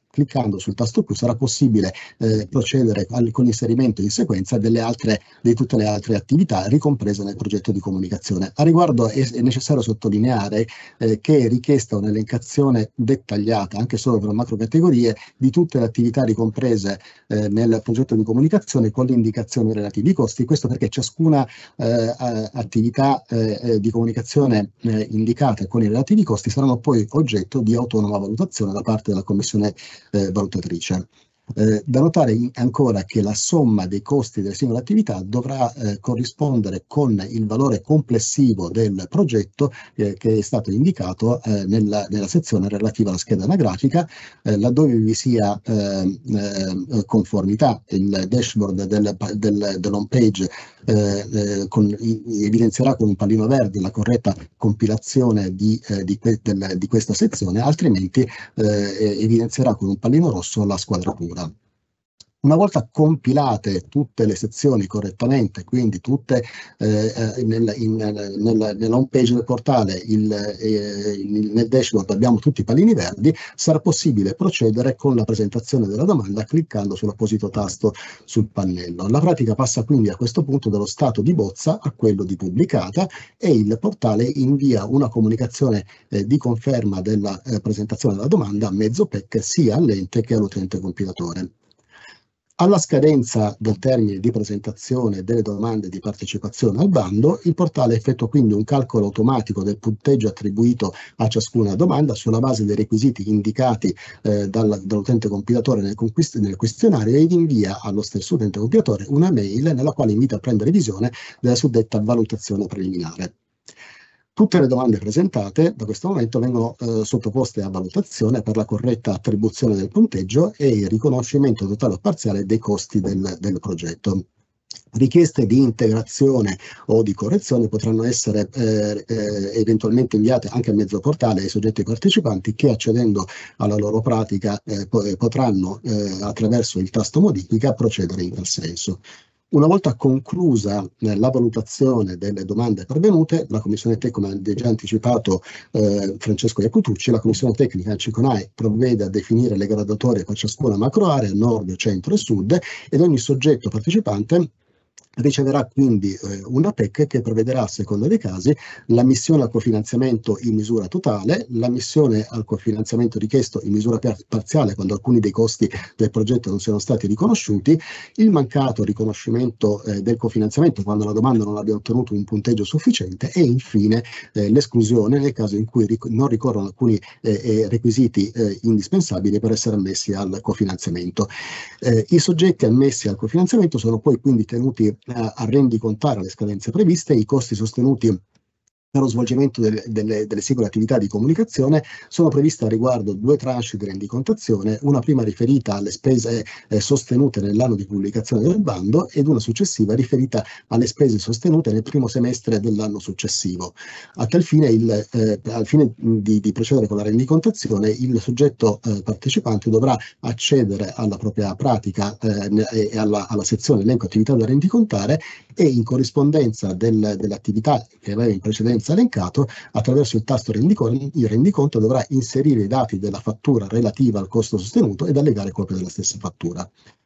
cliccando sul tasto più sarà possibile procedere con l'inserimento in sequenza di tutte le altre attività ricomprese nel progetto di comunicazione. A riguardo è necessario sottolineare che è richiesta un'elencazione dettagliata, anche solo per macro categorie, di tutte le attività ricomprese nel progetto di comunicazione con le indicazioni relativi ai costi. Questo perché ciascuna attività di comunicazione indicata con i relativi costi saranno poi oggetto di autonoma valutazione da parte della commissione valutatrice. Da notare ancora che la somma dei costi delle singole attività dovrà corrispondere con il valore complessivo del progetto che è stato indicato nella sezione relativa alla scheda anagrafica, laddove vi sia conformità. Il dashboard dell'home page evidenzierà con un pallino verde la corretta compilazione di questa sezione, altrimenti evidenzierà con un pallino rosso la squadratura. Una volta compilate tutte le sezioni correttamente, quindi tutte nell'home page del portale, nel dashboard abbiamo tutti i pallini verdi, sarà possibile procedere con la presentazione della domanda cliccando sull'apposito tasto sul pannello. La pratica passa quindi a questo punto dallo stato di bozza a quello di pubblicata e il portale invia una comunicazione di conferma della presentazione della domanda a mezzo PEC sia all'ente che all'utente compilatore. Alla scadenza del termine di presentazione delle domande di partecipazione al bando, il portale effettua quindi un calcolo automatico del punteggio attribuito a ciascuna domanda sulla base dei requisiti indicati dall'utente compilatore nel questionario ed invia allo stesso utente compilatore una mail nella quale invita a prendere visione della suddetta valutazione preliminare. Tutte le domande presentate da questo momento vengono sottoposte a valutazione per la corretta attribuzione del punteggio e il riconoscimento totale o parziale dei costi del progetto. Richieste di integrazione o di correzione potranno essere eventualmente inviate anche a mezzo portale ai soggetti partecipanti che, accedendo alla loro pratica, potranno attraverso il tasto modifica procedere in tal senso. Una volta conclusa la valutazione delle domande pervenute, la Commissione Tecnica, come ha già anticipato Francesco Iacutucci, la Commissione Tecnica CICONAI provvede a definire le graduatorie per ciascuna macroarea, nord, centro e sud, ed ogni soggetto partecipante riceverà quindi una PEC che prevederà, a seconda dei casi, l'ammissione al cofinanziamento in misura totale, l'ammissione al cofinanziamento richiesto in misura parziale quando alcuni dei costi del progetto non siano stati riconosciuti, il mancato riconoscimento del cofinanziamento quando la domanda non abbia ottenuto un punteggio sufficiente e infine l'esclusione nel caso in cui non ricorrono alcuni requisiti indispensabili per essere ammessi al cofinanziamento. I soggetti ammessi al cofinanziamento sono poi quindi tenuti a rendicontare le scadenze previste, i costi sostenuti per lo svolgimento delle singole attività di comunicazione. Sono previste a riguardo due tranche di rendicontazione, una prima riferita alle spese sostenute nell'anno di pubblicazione del bando ed una successiva riferita alle spese sostenute nel primo semestre dell'anno successivo. A tal fine, al fine di procedere con la rendicontazione, il soggetto partecipante dovrà accedere alla propria pratica e alla sezione elenco attività da rendicontare e, in corrispondenza delle attività che aveva in precedenza elencato, attraverso il tasto rendiconto dovrà inserire i dati della fattura relativa al costo sostenuto ed allegare copia della stessa fattura.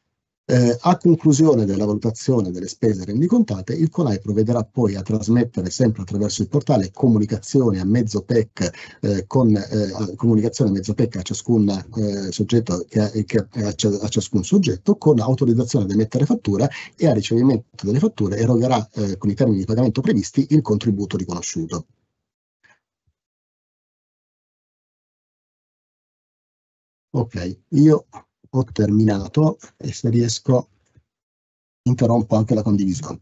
A conclusione della valutazione delle spese rendicontate, il CONAI provvederà poi a trasmettere, sempre attraverso il portale, comunicazione a mezzo PEC comunicazione a mezzo PEC a ciascun soggetto a ciascun soggetto, con autorizzazione ad emettere fattura, e a ricevimento delle fatture erogerà con i termini di pagamento previsti il contributo riconosciuto. Ok, io ho terminato e, se riesco, interrompo anche la condivisione.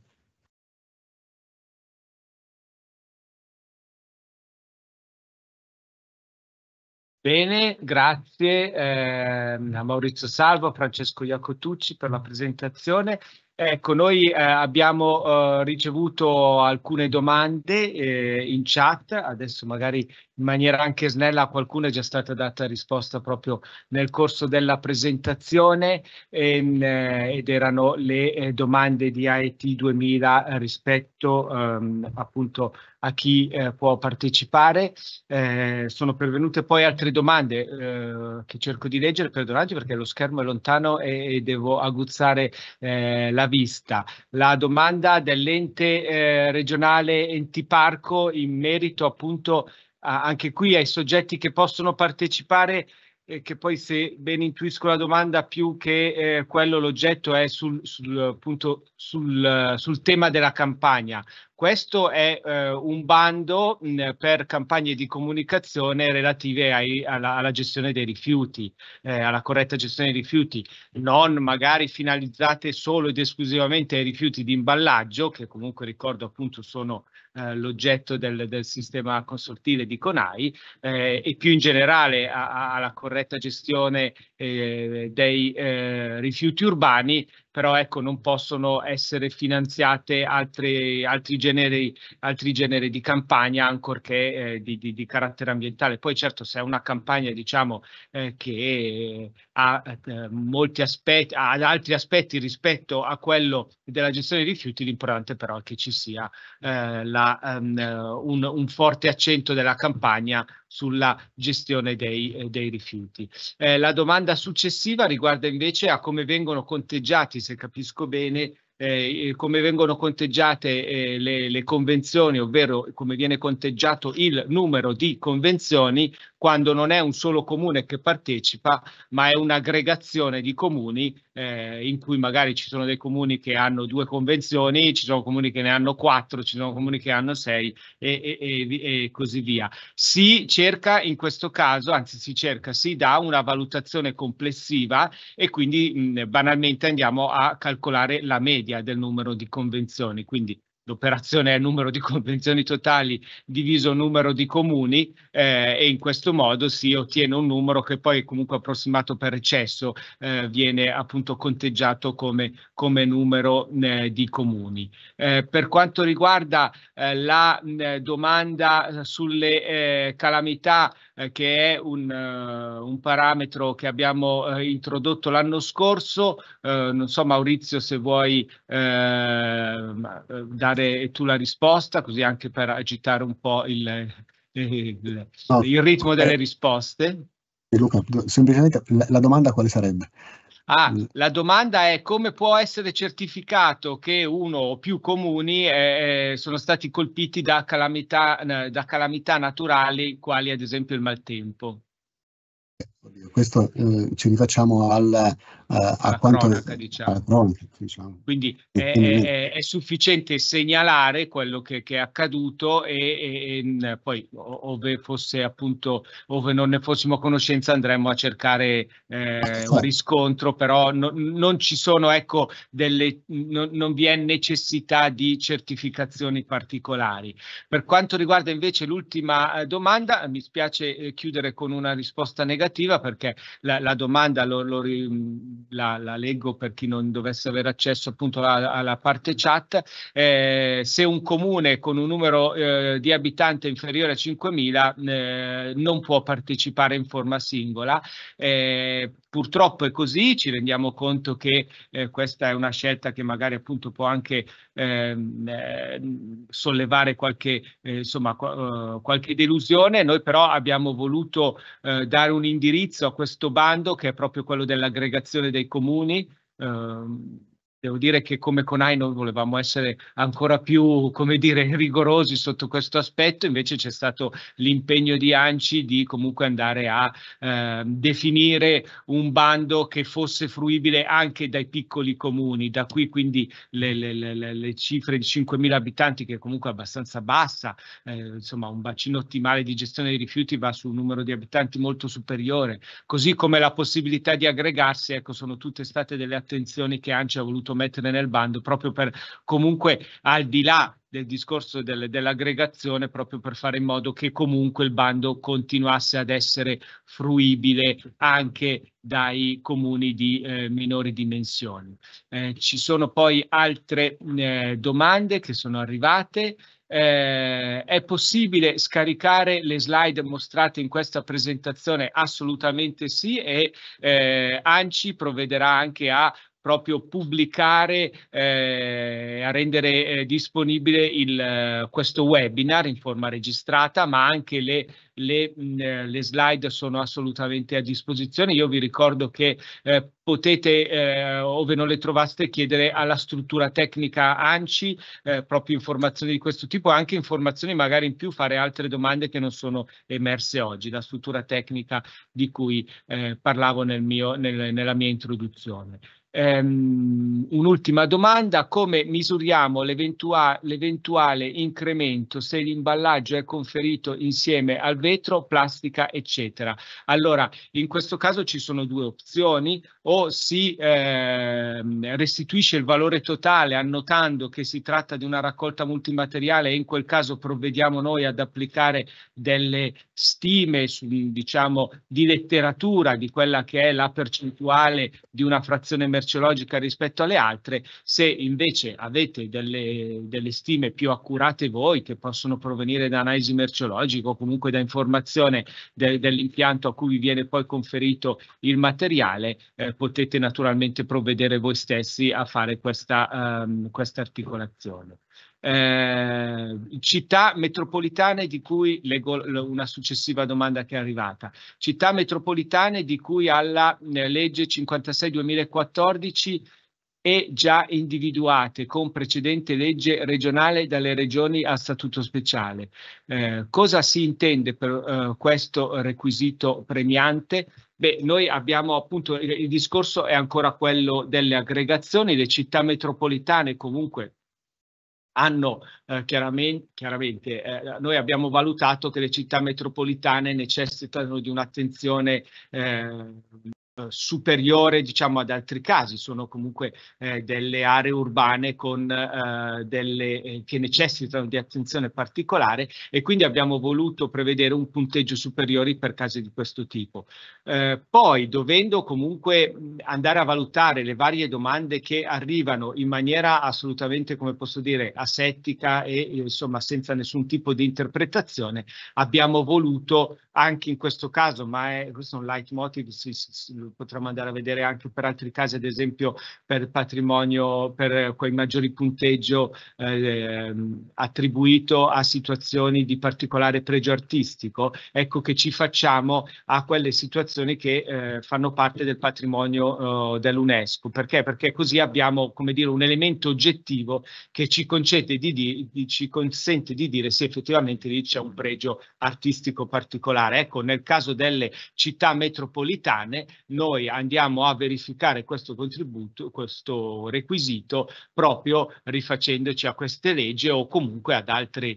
Bene, grazie a Maurizio Salvo, a Francesco Iacutucci per la presentazione. Ecco, noi abbiamo ricevuto alcune domande in chat, adesso magari in maniera anche snella, a qualcuno è già stata data risposta proprio nel corso della presentazione, ed erano le domande di AET 2000 rispetto appunto a chi può partecipare. Sono pervenute poi altre domande che cerco di leggere, perdonate perché lo schermo è lontano e devo aguzzare la vista. La domanda dell'ente regionale Enti Parco in merito appunto anche qui ai soggetti che possono partecipare, che poi, se ben intuisco la domanda, più che quello, l'oggetto è sul tema della campagna. Questo è un bando per campagne di comunicazione relative alla gestione dei rifiuti, alla corretta gestione dei rifiuti, non magari finalizzate solo ed esclusivamente ai rifiuti di imballaggio, che comunque ricordo appunto sono l'oggetto del sistema consortile di CONAI, e più in generale alla corretta gestione dei rifiuti urbani, però ecco, non possono essere finanziate altri generi di campagna, ancorché di carattere ambientale. Poi certo, se è una campagna, diciamo, che ha molti aspetti, ha altri aspetti rispetto a quello della gestione dei rifiuti, l'importante però è che ci sia un forte accento della campagna sulla gestione dei rifiuti. La domanda successiva riguarda invece a come vengono conteggiati, se capisco bene, come vengono conteggiate le convenzioni, ovvero come viene conteggiato il numero di convenzioni quando non è un solo comune che partecipa, ma è un'aggregazione di comuni in cui magari ci sono dei comuni che hanno 2 convenzioni, ci sono comuni che ne hanno 4, ci sono comuni che hanno 6 e così via. Si cerca in questo caso, anzi si dà una valutazione complessiva e quindi banalmente andiamo a calcolare la media del numero di convenzioni, quindi l'operazione è il numero di convenzioni totali diviso il numero di comuni, e in questo modo si ottiene un numero che poi comunque approssimato per eccesso viene appunto conteggiato come numero di comuni. Per quanto riguarda la domanda sulle calamità, che è un parametro che abbiamo introdotto l'anno scorso, non so Maurizio se vuoi dare tu la risposta, così anche per agitare un po' il ritmo delle risposte. Luca, semplicemente la domanda quale sarebbe? La domanda è come può essere certificato che uno o più comuni sono stati colpiti da calamità naturali, quali ad esempio il maltempo. Questo ci rifacciamo a quanto cronaca, diciamo. alla cronaca, diciamo. Quindi è sufficiente segnalare quello che è accaduto e poi ove fosse appunto, ove non ne fossimo a conoscenza, andremo a cercare un riscontro, però non ci sono, ecco, non vi è necessità di certificazioni particolari. Per quanto riguarda invece l'ultima domanda, mi spiace chiudere con una risposta negativa, perché la domanda la leggo per chi non dovesse avere accesso appunto alla parte chat. Se un comune con un numero di abitanti inferiore a 5.000 non può partecipare in forma singola. Purtroppo è così, ci rendiamo conto che questa è una scelta che magari appunto può anche sollevare qualche delusione. Noi però abbiamo voluto dare un indirizzo a questo bando, che è proprio quello dell'aggregazione dei comuni. Devo dire che come CONAI noi volevamo essere ancora più, come dire, rigorosi sotto questo aspetto, invece c'è stato l'impegno di ANCI di comunque andare a definire un bando che fosse fruibile anche dai piccoli comuni, da qui quindi le cifre di 5.000 abitanti, che comunque è abbastanza bassa, insomma un bacino ottimale di gestione dei rifiuti va su un numero di abitanti molto superiore, così come la possibilità di aggregarsi. Ecco, sono tutte state delle attenzioni che ANCI ha voluto mettere nel bando, proprio per comunque, al di là del discorso dell'aggregazione, proprio per fare in modo che comunque il bando continuasse ad essere fruibile anche dai comuni di minori dimensioni. Ci sono poi altre domande che sono arrivate. È possibile scaricare le slide mostrate in questa presentazione? Assolutamente sì, e ANCI provvederà anche a proprio pubblicare, a rendere disponibile questo webinar in forma registrata, ma anche le slide sono assolutamente a disposizione. Io vi ricordo che potete, ove non le trovaste, chiedere alla struttura tecnica ANCI proprio informazioni di questo tipo, anche informazioni magari in più, fare altre domande che non sono emerse oggi, la struttura tecnica di cui parlavo nella mia introduzione. Un'ultima domanda: come misuriamo l'eventuale incremento se l'imballaggio è conferito insieme al vetro, plastica, eccetera? Allora, in questo caso ci sono due opzioni: o si restituisce il valore totale annotando che si tratta di una raccolta multimateriale, e in quel caso provvediamo noi ad applicare delle stime diciamo di letteratura di quella che è la percentuale di una frazione merceologica rispetto alle altre. Se invece avete delle stime più accurate voi, che possono provenire da analisi merceologica o comunque da informazione dell'impianto a cui vi viene poi conferito il materiale, potete naturalmente provvedere voi stessi a fare questa articolazione. Città metropolitane di cui leggo una successiva domanda che è arrivata. Città metropolitane di cui alla legge 56/2014 e già individuate con precedente legge regionale dalle regioni a statuto speciale. Cosa si intende per questo requisito premiante? Beh, noi abbiamo appunto, il discorso è ancora quello delle aggregazioni. Le città metropolitane comunque hanno chiaramente noi abbiamo valutato che le città metropolitane necessitano di un'attenzione superiore, diciamo, ad altri casi. Sono comunque delle aree urbane con che necessitano di attenzione particolare, e quindi abbiamo voluto prevedere un punteggio superiore per casi di questo tipo. Poi, dovendo comunque andare a valutare le varie domande che arrivano in maniera assolutamente, come posso dire, asettica e insomma senza nessun tipo di interpretazione, abbiamo voluto anche in questo caso, ma questo è un leitmotiv, potremmo andare a vedere anche per altri casi, ad esempio per patrimonio, per quei maggiori punteggio attribuito a situazioni di particolare pregio artistico, ecco che ci facciamo a quelle situazioni che fanno parte del patrimonio dell'UNESCO. Perché? Perché così abbiamo, come dire, un elemento oggettivo che ci consente di dire se effettivamente lì c'è un pregio artistico particolare. Ecco, nel caso delle città metropolitane noi andiamo a verificare questo contributo, questo requisito, proprio rifacendoci a queste leggi o comunque ad altri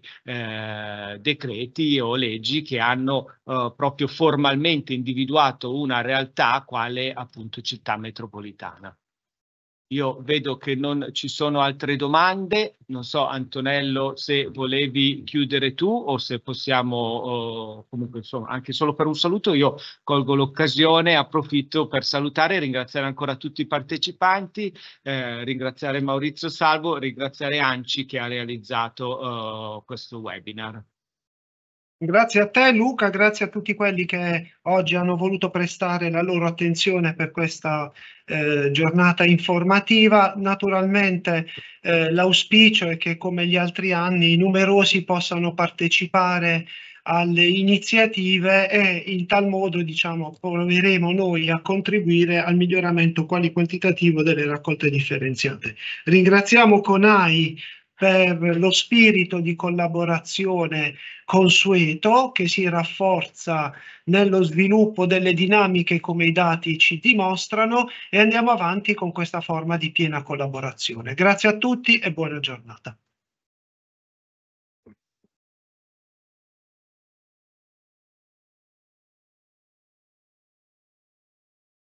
decreti o leggi che hanno proprio formalmente individuato una realtà quale appunto città metropolitana. Io vedo che non ci sono altre domande. Non so, Antonello, se volevi chiudere tu o se possiamo, comunque insomma, anche solo per un saluto. Io colgo l'occasione, approfitto per salutare e ringraziare ancora tutti i partecipanti, ringraziare Maurizio Salvo, ringraziare ANCI che ha realizzato questo webinar. Grazie a te Luca, grazie a tutti quelli che oggi hanno voluto prestare la loro attenzione per questa giornata informativa. Naturalmente l'auspicio è che, come gli altri anni, i numerosi possano partecipare alle iniziative e in tal modo, diciamo, proveremo noi a contribuire al miglioramento quantitativo delle raccolte differenziate. Ringraziamo CONAI per lo spirito di collaborazione consueto che si rafforza nello sviluppo delle dinamiche come i dati ci dimostrano, e andiamo avanti con questa forma di piena collaborazione. Grazie a tutti e buona giornata.